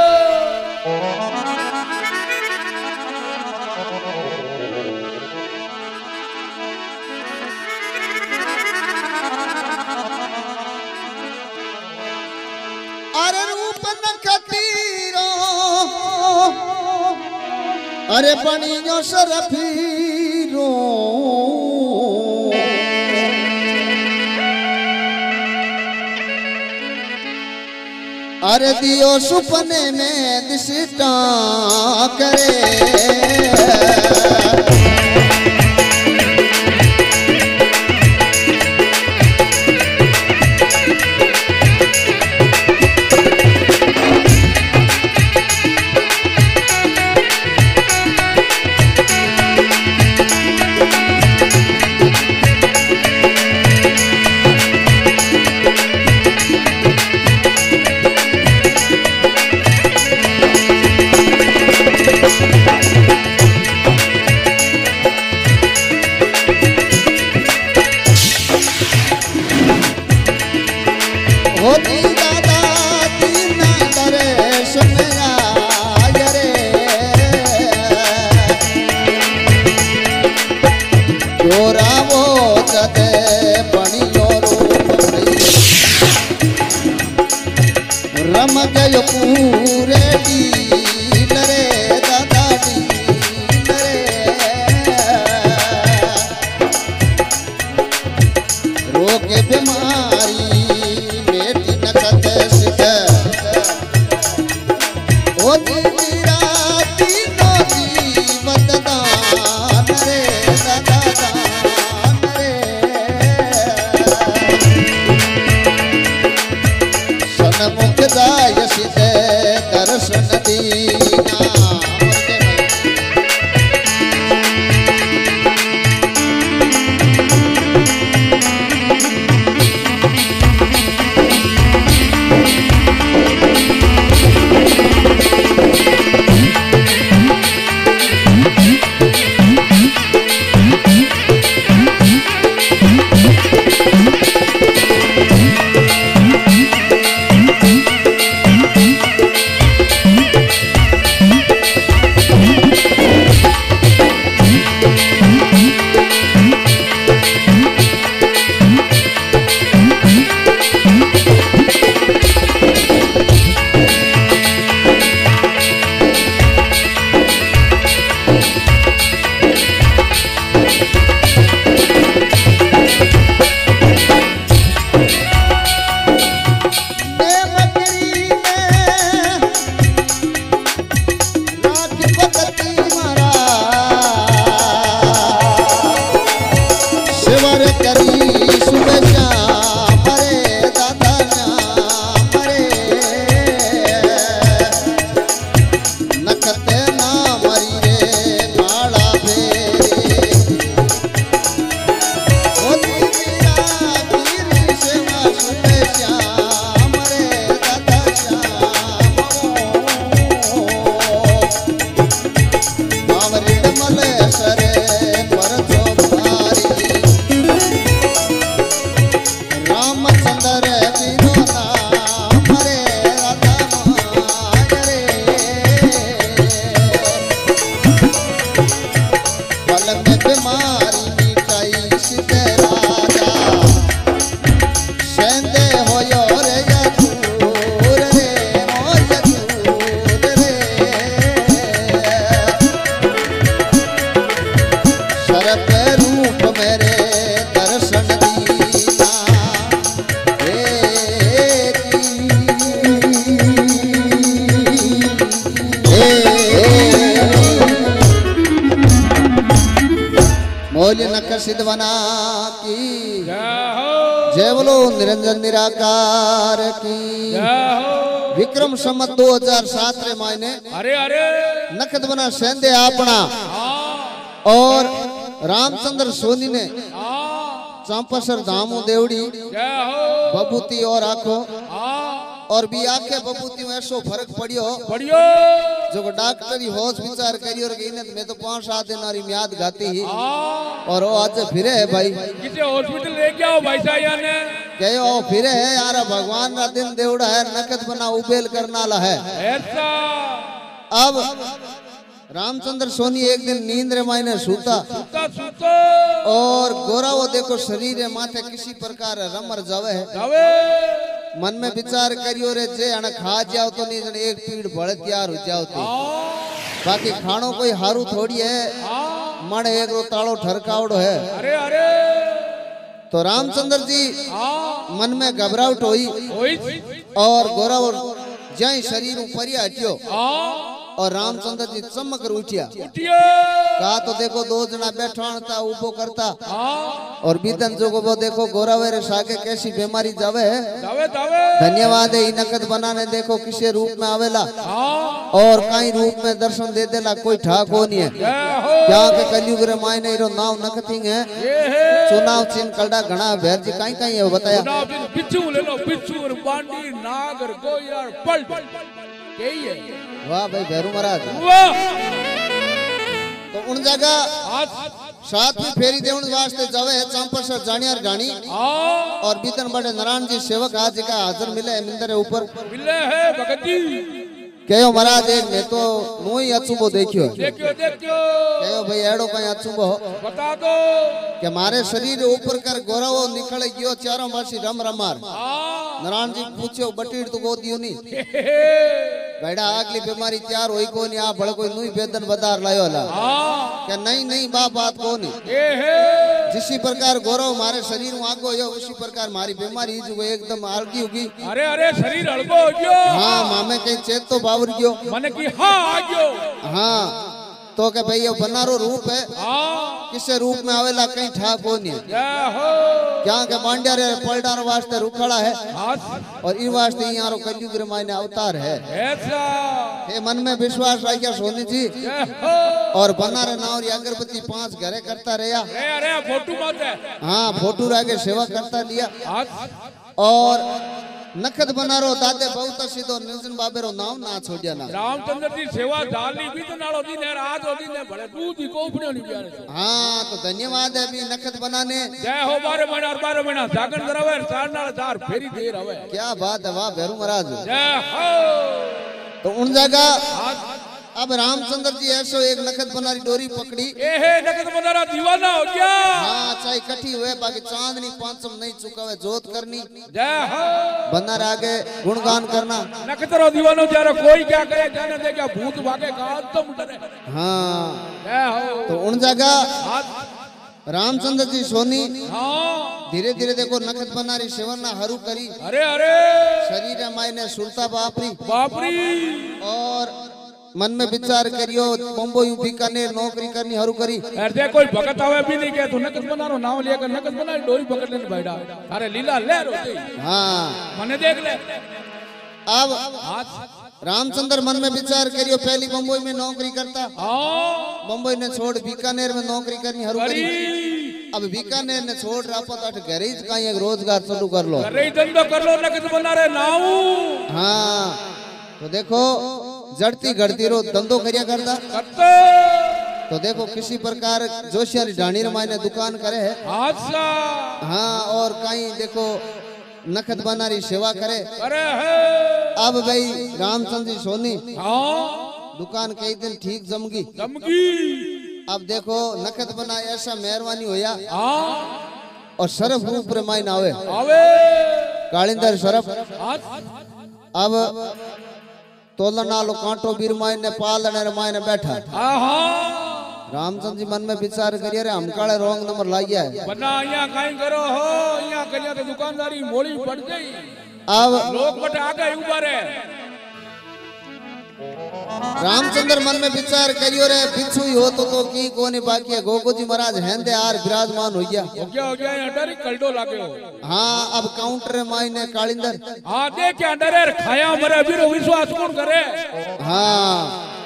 अरे रूप नखतीरो अरे बनी जो सरफीरो अरे दियो सुपने में दिशटा करे होती दादा दीना दर्शन आय रे गोरा वो जदे बणियो रूप रम गयो पूरे डील रे दादा डील रे रोके बीमारी दर्शन दीना सिद्धवना की जय हो जय बोलो निरंजन निराकार की जय हो विक्रम संवत 2007 रे मायने अरे अरे नखत बना सेंदे आपना हाँ और रामचंद्र सोनी ने हाँ चांपासर धामू देवड़ी जय हो बबूती और आखो हाँ और भी आखे बबूती में ऐसो फर्क पड़ियो बढ़ियो जो डॉक्टरी होश विचार करियो रे इने मैं तो 5-7 दिन और म्याद गाती ही हाँ और वो आज फिरे है भाई किसे हॉस्पिटल लेके आओ भाई साहब ने कहो ओ फिरे है यार भगवान का दिन देवड़ा है नकद बना उबेल करना ला है ऐसा अब रामचंद्र सोनी एक दिन नींद रे मायने सूता सुता सुता और गोरा वो देखो शरीर रे माथे किसी प्रकार रमर जावे है जावे मन में विचार करियो रे जे अन खा जाओ तो नहीं जन एक पीड़ बड़े तैयार हो जाओ तो बाकी खानो कोई हारू थोड़ी है हाँ मन एक रो तालो ठरकावड़ो है अरे अरे तो रामचंद्र जी हाँ मन में घबराहट हुई ओई और गोरा जय शरीर ऊपर हटियो हाँ और रामचंद्र जी चमक कर उठिया उठियो कहा तो देखो दो जना बैठा था उबो करता हाँ और बीतन जो वो देखो गोरावेरे सागे कैसी बीमारी जावे है जावे जावे धन्यवाद है नकद बनाने देखो किसी रूप में आवेला हाँ और कई रूप में दर्शन दे देला कोई ठाक हो नहीं है जय हो क्या के कलयुग रे मायने रो नाम नकथिंग है ये है चुनाव चिन्ह कलडा घना भेर जी कई कई है वो बताया चुनाव चिन्ह बिच्छू ले लो बिच्छू और बांडी नागर गोयार पल यही है वाह भाई भैरू महाराज वाह तो उन जगह आज सातवीं फेरी देवन वास्ते जावे है चांपासर जानियार गानी हाँ और बीतन बड़े नारायण जी सेवक आज का हाजिर मिले मिंदर ऊपर मिले है भगत जी कहो महाराज एक ने तो नो ही अचूबो देखियो देखियो देखियो कहो भाई एड़ो कहीं अचूबो बता दो कि मारे शरीर ऊपर कर गोरावो निकल गयो चारों पासी रम रमार हाँ नारायण जी पूछो बटीर तो गो दियो नहीं बेड़ा अगली बीमारी तैयार होई को नहीं आप बड़ कोई नुई बेदन बदार लायो ला हाँ क्या नहीं नहीं बात को नहीं ये है जिसी प्रकार गौरव मारे शरीर में आगो हो उसी प्रकार मारी बीमारी जो एकदम आलगी होगी अरे अरे शरीर हड़को हो गयो हाँ मामे कहीं चेत तो बावर गयो मन की हाँ आ गयो हाँ तो के भाई ये बनारो रूप है हाँ किसे रूप में आवेला कहीं ठाक हो नहीं जय हो क्या के बांडिया रे पलटार वास्ते रुखड़ा है हाँ और इन वास्ते यहाँ कलयुग रे मायने अवतार है ऐसा ये मन में विश्वास रखिया सोनी जी जय हो और बना रे नावरी अगरबत्ती 5 घरे करता रहा अरे अरे फोटो मत है हाँ फोटो रागे सेवा करता लिया हाँ और नखत बनारो दादे बहुत सीधो निर्जन बाबेरो नाम ना छोड़िया ना रामचंद्र जी सेवा डाली भी तो नालो दी ने रात होती ने भले दूध ही कोपड़ियों नहीं प्यारे हाँ तो धन्यवाद है अभी नखत बनाने जय हो 12 महीना और 12 महीना जागन करावे चार नाल चार फेरी देर आवे क्या बात है वाह भैरू महाराज जय हो तो उन जगह हाँ अब रामचंद्र जी ऐसो एक नखत बनारी डोरी पकड़ी ए है नगद बंदारा दीवाना हो गया हाँ चाहे इकट्ठी हुए बाकी चांदनी पांचम नहीं चुकावे जोत करनी जय हो बंदर आगे गुणगान करना नखतरो दीवानो जरा कोई क्या करे जाने दे क्या भूत भागे का तुम डरे हाँ जय हो तो उन जगह हाँ रामचंद्र जी सोनी हाँ धीरे धीरे देखो नखत बनारी सेवन हरू करी अरे अरे शरीर मायने सुरता बापरी बापरी और मन में विचार करियो बम्बई बीकानेर नौकरी करनी हरू करी अरे कोई भगत आवे भी नहीं के तू नकद बनारो नाम लेकर नकद बना डोरी पकड़ लेने बैठा अरे लीला ले रोती हाँ मने देख ले अब हाथ रामचंद्र मन में विचार करियो पहली बम्बई में नौकरी करता हाँ बम्बई ने छोड़ बीकानेर में नौकरी करनी हरू करी करी अब बीकानेर ने छोड़ रापत अठ घरे ही कहीं एक रोजगार चालू कर लो अरे धंधो कर लो नकद बना रहे नाऊ हाँ तो देखो जड़ती घड़ती रो धंधो करिया करता करते तो देखो किसी प्रकार जोशियारी ढाणी मायने दुकान करे है अच्छा हाँ और कहीं देखो नखत बनारी सेवा करे अरे है अब भाई रामचंद्र जी सोनी हाँ दुकान कई दिन ठीक जमगी धमकी अब देखो नखत बना ऐसा मेहरबानी होया हाँ और सरफ रूप रे मायने आवे आवे कालिंदर सरफ हाँ अब तोलन नालो कांटो बीर मायने पालने रे मायने बैठा आहा रामचंद्र जी मन में विचार करिए रे हम काले रॉन्ग नंबर लाइया है बना यहाँ कहीं करो हो यहाँ करिया तो दुकानदारी मोड़ी पड़ गई अब लोग बटे आ गए ऊपर है रामचंद्र मन में विचार करियो रे बिच्छू ही हो तो की कोने बाकी है गोगो जी महाराज हेंदे आर विराजमान हो गया अंडर ही कल्डो लागे हो। हाँ अब काउंटर मायने कालिंदर हाँ देख अंडर है खाया मरे अभी रो विश्वास कौन करे। हाँ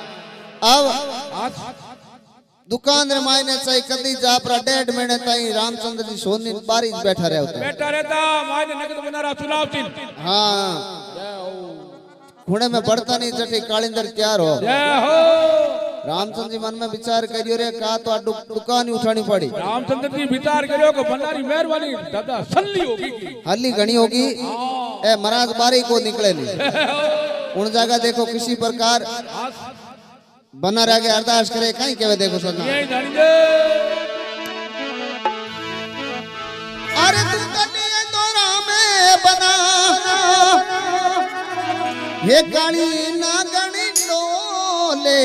अब दुकान रे मायने चाहे कदी जा पर 1.5 महीने ताई रामचंद्र जी सोनी बारी बैठा रहता मायने नगद बना रहा चुनाव चिन्ह। हाँ खुणे में बढ़ता नहीं जटे कालिंदर तैयार हो। रामचंद्र जी मन में विचार करियो रे का तो दुकान ही उठानी पड़ी। रामचंद्र जी विचार करियो को भंडारी मेहरबानी दादा सल्ली होगी हल्ली घनी होगी ए महाराज बारी को निकले नहीं उन जगह देखो किसी प्रकार बना रह गए अरदास करे कहीं केवे देखो सजना अरे तू कटिए तोरा में बना ये काली नागणी डोले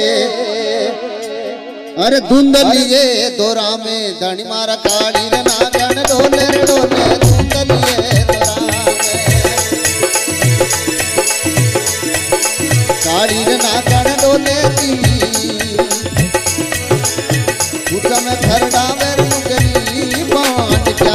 अरे धुंधलिए दोरा में धनी मारा काली रे नागण डोले रे डोले धुंधलिए दोरा में काली रे नागण डोले दी उठा में घर डावे रुकनी बांट क्या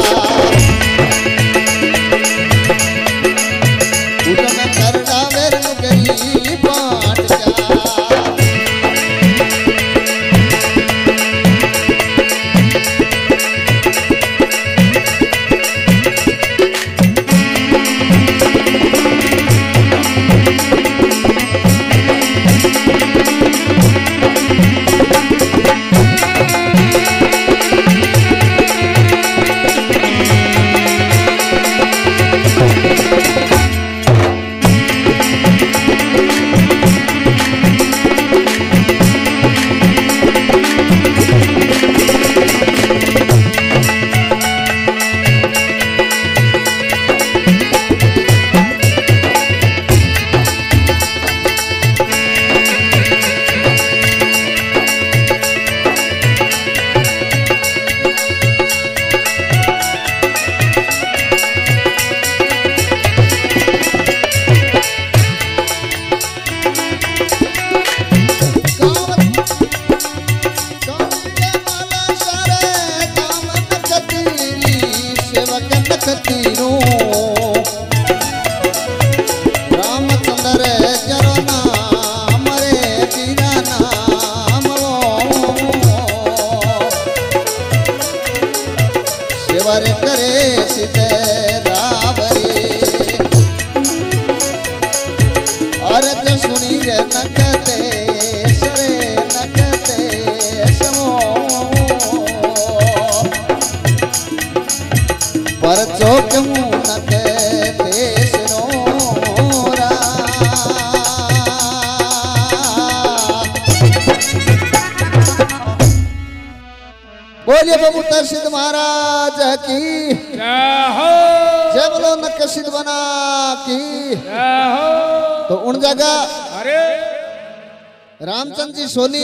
बोलिए बबूतर सिद्ध महाराज की जय बोलो नक्क सिद्ध बना की। तो उन जगह अरे रामचंद्र जी सोनी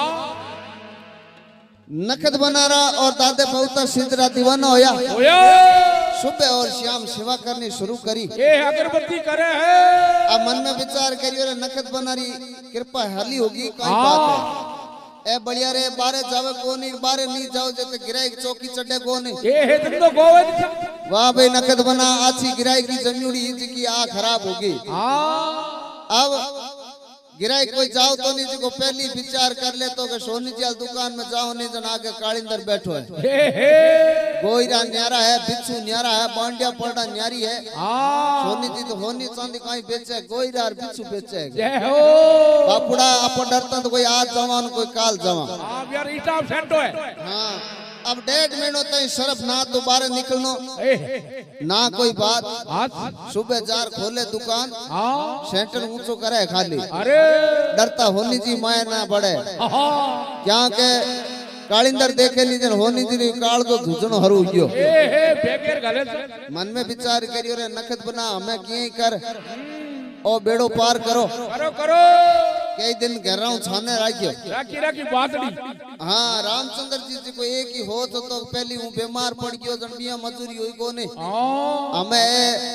नखद बना रहा और दादे बहुत सिद्ध रा दीवाना होया सुबह और शाम सेवा करनी शुरू करी ये अगरबत्ती करे है। अब मन में विचार करियो नखद बना रही कृपा हली होगी कोई बात है ए बढ़िया रे बारे जावे कोनी बारे नहीं जाओ जते गिराई चौकी चढ़े कोनी ये है तुम तो गोवे वाह भाई नकद बना आछी गिराई की जमीड़ी की आ खराब होगी। अब गिराई कोई जाओ तो नहीं को पहली विचार कर ले तो के सोनी जी दुकान में जाओ नहीं जन आगे कालिंदर बैठो है गोईरा न्यारा है बिच्छू न्यारा है बांडिया पड़ा न्यारी है सोनी जी तो होनी चांदी कहीं बेचे गोईरा और बिच्छू बेचे बापुड़ा आप डरता तो कोई आज जवान कोई काल जवान यार हिसाब सेट है। हाँ अब 1.5 महीनों तक शरफ ना दोबारा निकलनो ना कोई बात सुबह जार खोले दुकान सेंटर ऊंचो करे खाली अरे डरता होनी जी माया ना बढ़े क्या के कालिंदर देखे लीजन होनी जी काल तो धुजनो हरू गयो मन में विचार करियो रे नखत बना हमें किए कर ओ बेड़ो पार करो करो करो कई दिन घर रहा छाने राखियो राखी बातड़ी। हाँ रामचंद्र जी को एक ही हो तो पहली हूँ बीमार पड़ गयो जन बिया मजूरी हुई को नहीं हमें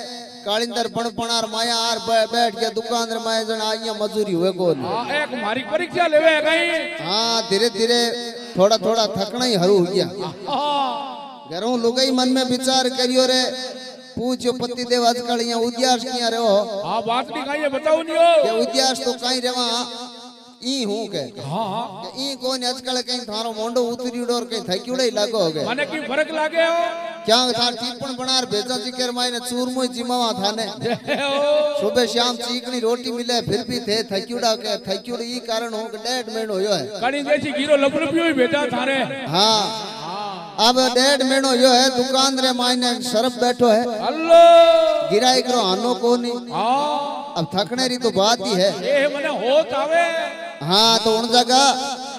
कालिंदर बणपणार माया आर बैठ के दुकान रे माया जन आइया मजूरी हुए कोन हां एक मारी परीक्षा लेवे है कहीं हां धीरे धीरे थोड़ा थोड़ा थकना ही हरू हो गया घरों लुगाई मन में विचार करियो रे पूछो पति देव आजकल यहाँ उद्यास किया रहो हां बात नहीं कहीं बताओ नहीं हो के उद्यास तो कहीं रेवा ई हूं के हां ई कोन आजकल कहीं थारो मोंडो उतरीड़ो और कहीं थक्यूड़े ही लागो हो गए माने की फर्क लागे हो क्या था टीपण बनार भेजा जिकर मायने चूरमो जिमावा थाने सुबह शाम चीकनी रोटी मिले फिर भी थे थक्यूड़ा के थक्यूड़ी ई कारण हो के 1.5 महीनो होयो है कणी जैसी गिरो लपलपियो ही भेजा थारे हां अब 1.5 महीनो यो है दुकान रे मायने शरफ बैठो है अल्लाह गिराई करो आनो कोनी हां अब थकने री तो बात ही है ए मने होत आवे हां तो उन जगह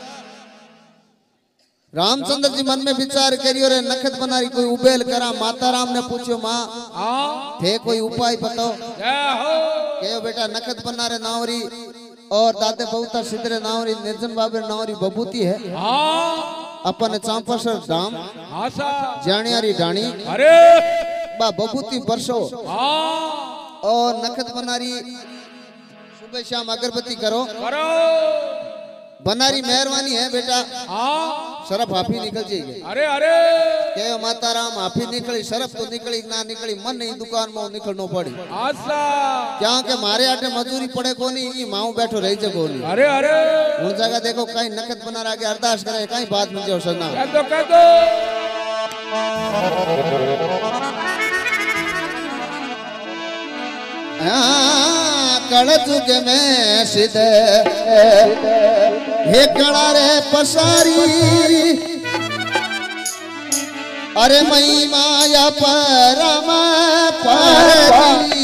रामचंद्र जी मन में विचार करियो रे नखत बनारी कोई उबेल करा माता राम ने पूछो मां हां थे कोई उपाय बताओ जय हो के बेटा नखत बनारे नावरी और दादे बहुता सिद्धरे नावरी निर्जन बाबे नावरी बबूती है हां अपन चांपासर धाम आशा जानियारी डाणी अरे बा बबूती बरसो हां और नखत बनारी सुबह शाम अगरबत्ती करो बनारी मेहरबानी है बेटा हां शरफ हाफी निकल जाएगी अरे अरे के माता राम हाफी निकली शरफ तो निकली ना निकली मन नहीं दुकान में निकलनो पड़ी आशा क्या के मारे आटे मजूरी पड़े कोनी ई माऊ बैठो रही जे कोनी अरे अरे उन जगह देखो कहीं नखत बना आगे अरदास करे कहीं बात मिल जाओ सरना कह दो कड़ जुग में सिद्ध हे कड़ा रे पसारी अरे मई माया परम परी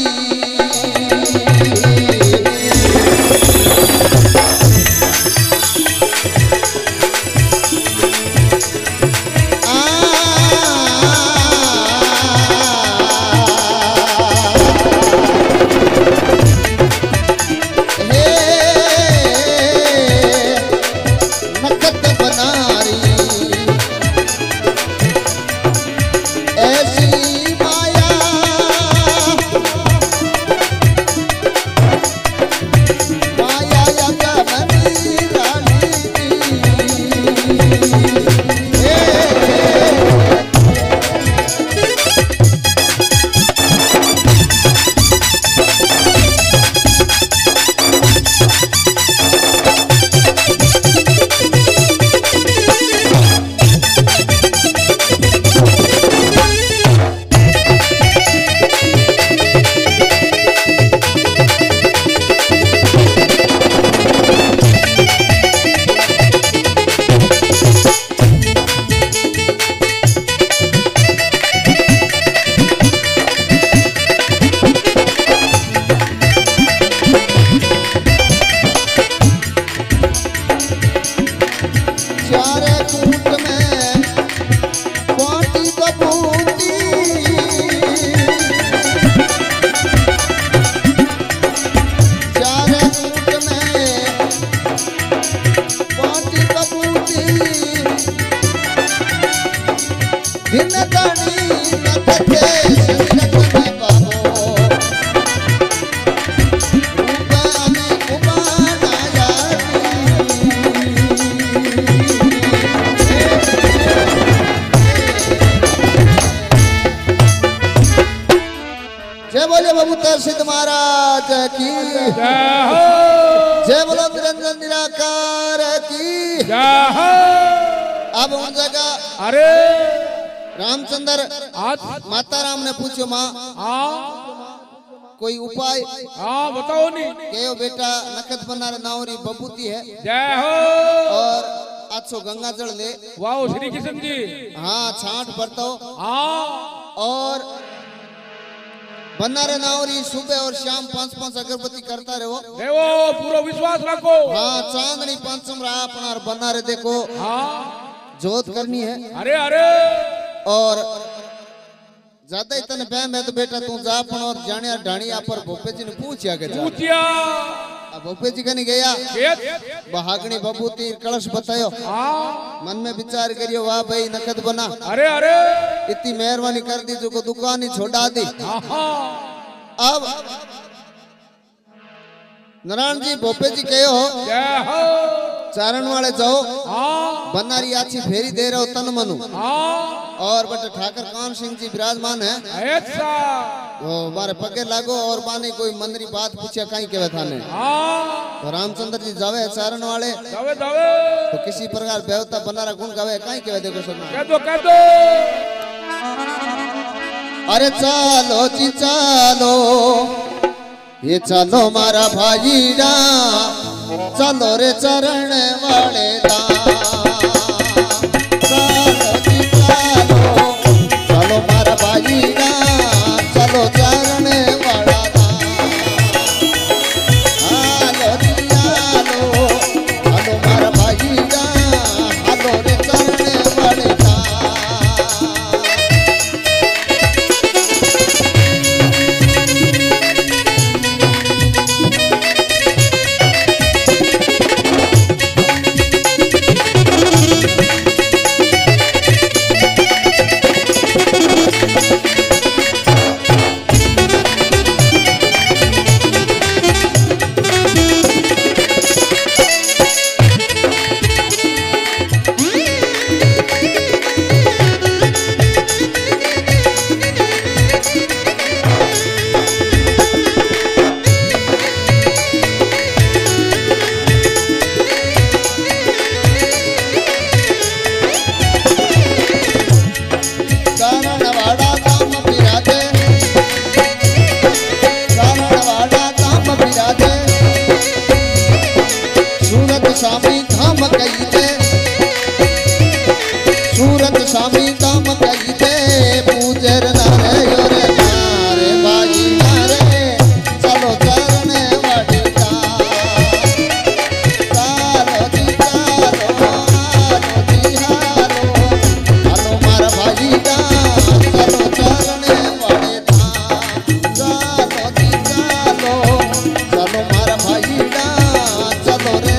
सिद्ध महाराज की जय बोलो निरंजन निराकार की अब उन जगह अरे रामचंद्र माता राम ने पूछो माँ कोई उपाय बताओ नहीं के बेटा नखत बनारे नावरी बबूती है जय हो और अच्छो गंगा जल ले वाह श्री कृष्ण जी हाँ छांट बरतो और बनारे नावरी सुबह और शाम 5-5 अगरबत्ती करता रहो देवो पूरा विश्वास रखो हाँ चांदनी पंचम रहा अपना बनारे देखो जोत करनी है अरे अरे और ज्यादा इतने बहम है तो बेटा तू जा अपन और जाने ढाणिया पर भोपे जी ने पूछा के पूछिया अब भोपे जी कने गया बहागनी बबूती कलश बतायो मन में विचार करियो वाह भाई नकद बना अरे अरे इतनी मेहरबानी कर दी जो को दुकान ही छोड़ा दी अब नारायण जी भोपे जी कहो जय हो चारण वाले जाओ हाँ बनारी आछी फेरी दे रहे हो तन मनु हाँ और बट ठाकर कान सिंह जी विराजमान है ऐसा वो मारे पगे लागो और बाने कोई मंदरी बात पूछा कहीं के थाने हाँ तो रामचंद्र जी जावे चारण वाले दवे दवे तो किसी प्रकार बेवता बनारा गुण गावे कहीं के देखो सुनना कह दो अरे चालो जी चालो ये चलो मारा भाई रा चलो रे चरण वाले दा चलो जी चलो चलो मारा भाई रा चलो चरण वाला दा हालो जी हालो चलो मारा भाई रा हालो रे चरण वाले दा स्वामी धाम कही दे सूरत स्वामी धाम कही दे पूजर नारे योरे नारे बाजी नारे चलो चरण वाटिका चालो जी चालो हालो जी हालो मारा भाई दा चलो चरण वाटिका चालो जी चालो मारा भाई दा चलो रे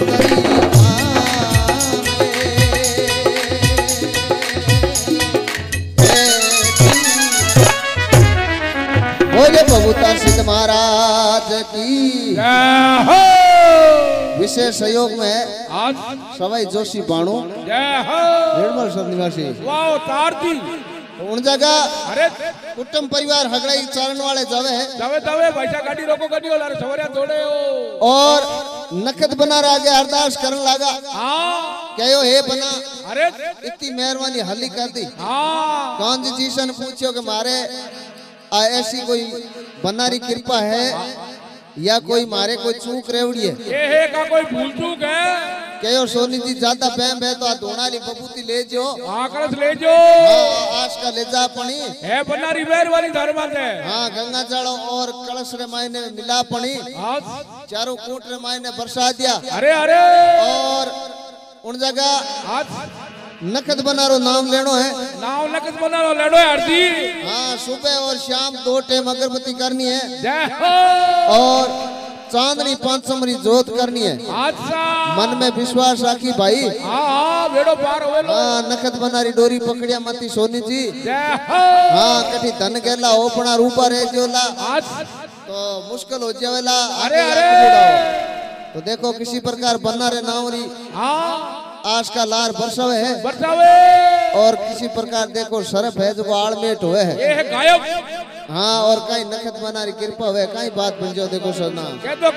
बोले बबूता सिद्ध महाराज की जय हो विशेष सहयोग में आज सवाई जोशी बाणु जय हो निर्मल सब निवासी वाह तारती उन जगह अरे कुटुंब परिवार हगड़ाई चारण वाले जावे दवे दवे भाईसा गाड़ी रोको गाड़ी वाला सवरिया तोड़े हो और नखत बना आगे अरदास करने लगा हाँ कहो हे बना अरे इतनी मेहरबानी हल्ली कर दी हाँ कौन जी जीसन पूछो कि मारे ऐसी कोई बनारी कृपा है या कोई मारे कोई चूक रेवड़ी है ये है का कोई भूल चूक है कहो सोनी जी ज्यादा बहम है तो आ धोनाली बबूती ले जो हाँ कलश ले जो आज का ले जा पणी है बना रिवेर वाली धर्मत है हाँ गंगा जल और कलश रे मायने मिला पणी हाँ चारों कोट रे मायने बरसा दिया अरे अरे और उन जगह हाँ नखत बनारो नाम लेनो है नाव नकद बना लो लड़ो आरती हाँ सुबह और शाम 2 टाइम अगरबत्ती करनी है जय हो और चांदनी 5 समरी जोत करनी है अच्छा मन में विश्वास राखी भाई हाँ हाँ बेड़ो पार हो लो हाँ नखत बनारी डोरी पकड़िया मती सोनी जी जय हो हाँ कठी धन गेला ओपना रूपा रह जोला आज तो मुश्किल हो जावेला अरे आगे अरे बुढ़ाओ। तो देखो किसी प्रकार बना रे नावरी हाँ आश का लार बरसावे है बरसावे और किसी प्रकार देखो सरफ है जो आड़मेट हुए है ये है गायब हाँ और कहीं नखत बनारी कृपा हुए कहीं बात बन जाओ देखो सोना कह दो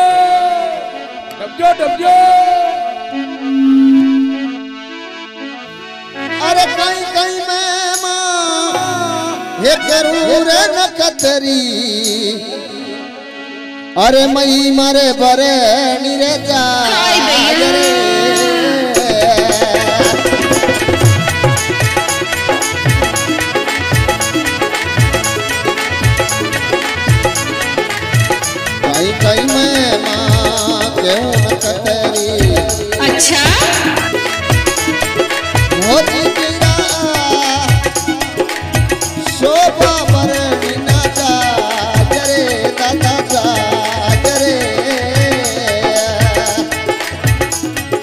डबजो अरे कहीं कहीं मैं माँ ये करूँ रे नखतरी अरे मई मारे बरे निरे जा कहीं मैं माँ क्यों नखतरी अच्छा मोती गिरा शोभा बरनी ना जा जरे दादा जा जरे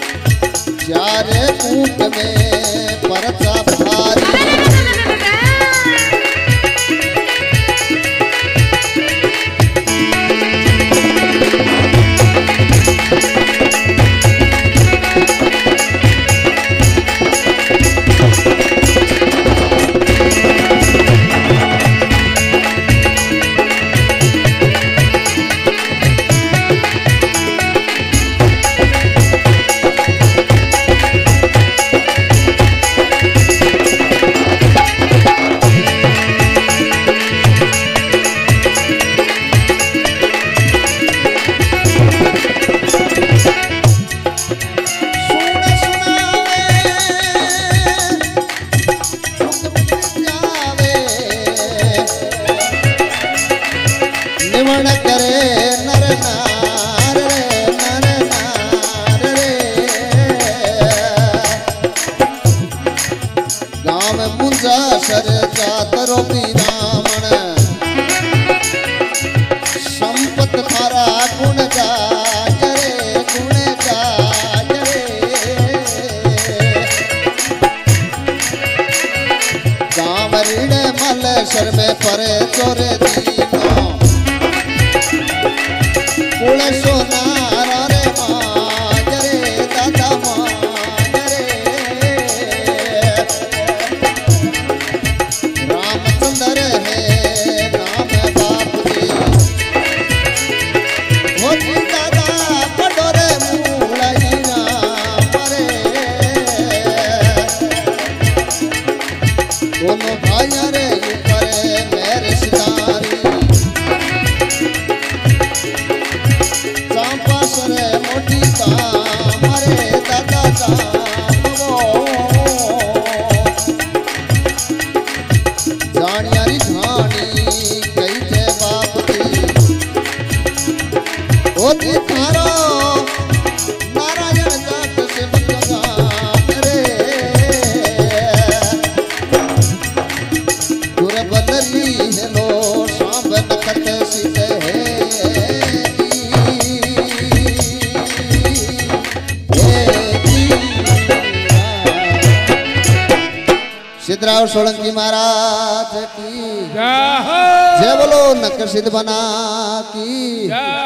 शर में परे चोरे दीनो कुल सोनारा रे मांज रे दादा मांज रे रामचंद्र है नाम बाप जी हो जी दादा पडोरे मूलाई राम रे दोनों भाई रे करे मेरे सितारी सांपासरे मोटी काम रे दादा काम जानियारी ठाणी कई थे बाप की ओती थारो नारायण जात से बदगाम रे गुर बदली है लो सांब नखत सीते सिद्धराव सोलंकी महाराज की जय बोलो नक्कर सिद्ध बना की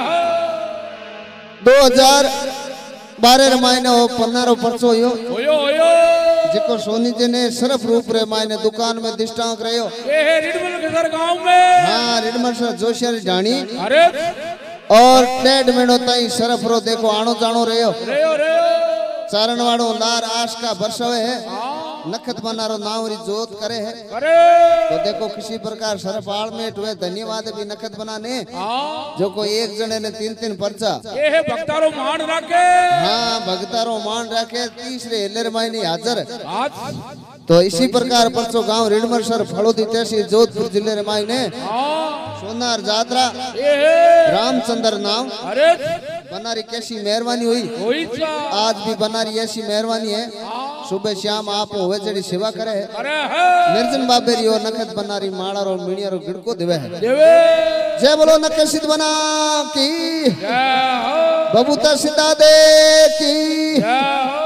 2012 महीने हो 15 परसो यो जिको सोनी जी ने सरफ रूप रे मायने दुकान में दिष्टांक रहो ये रिडमल के सर गांव में हाँ रिडमल सर जोशियारी जानी अरे और 1.5 महीनों ताई सरफ रो देखो आनो जानो रहो चारण वाड़ो लार आश का बरसवे है नखत बनारो नावरी जोत करे है तो देखो किसी प्रकार सरपाल में हुए धन्यवाद भी नखत बनाने जो को एक जने ने 3-3 पर्चा ये है भक्तारो मान रखे हाँ भक्तारो मान रखे तीसरे हेलर मायने हाजर तो इसी प्रकार परसों गांव रिडमर सर फलोदी तहसील जोधपुर जिले रे मायने सोनार जात्रा रामचंद्र नाम बनारी कैसी मेहरबानी हुई आज भी बनारी ऐसी मेहरबानी है सुबह शाम आप होवे जड़ी सेवा करे है निर्जन बाबेरी और नखत बनारी माड़ा और मीणिया और गिड़को देवे है जय बोलो नक्कर सिद्ध बना की बबूता सिद्धा दे की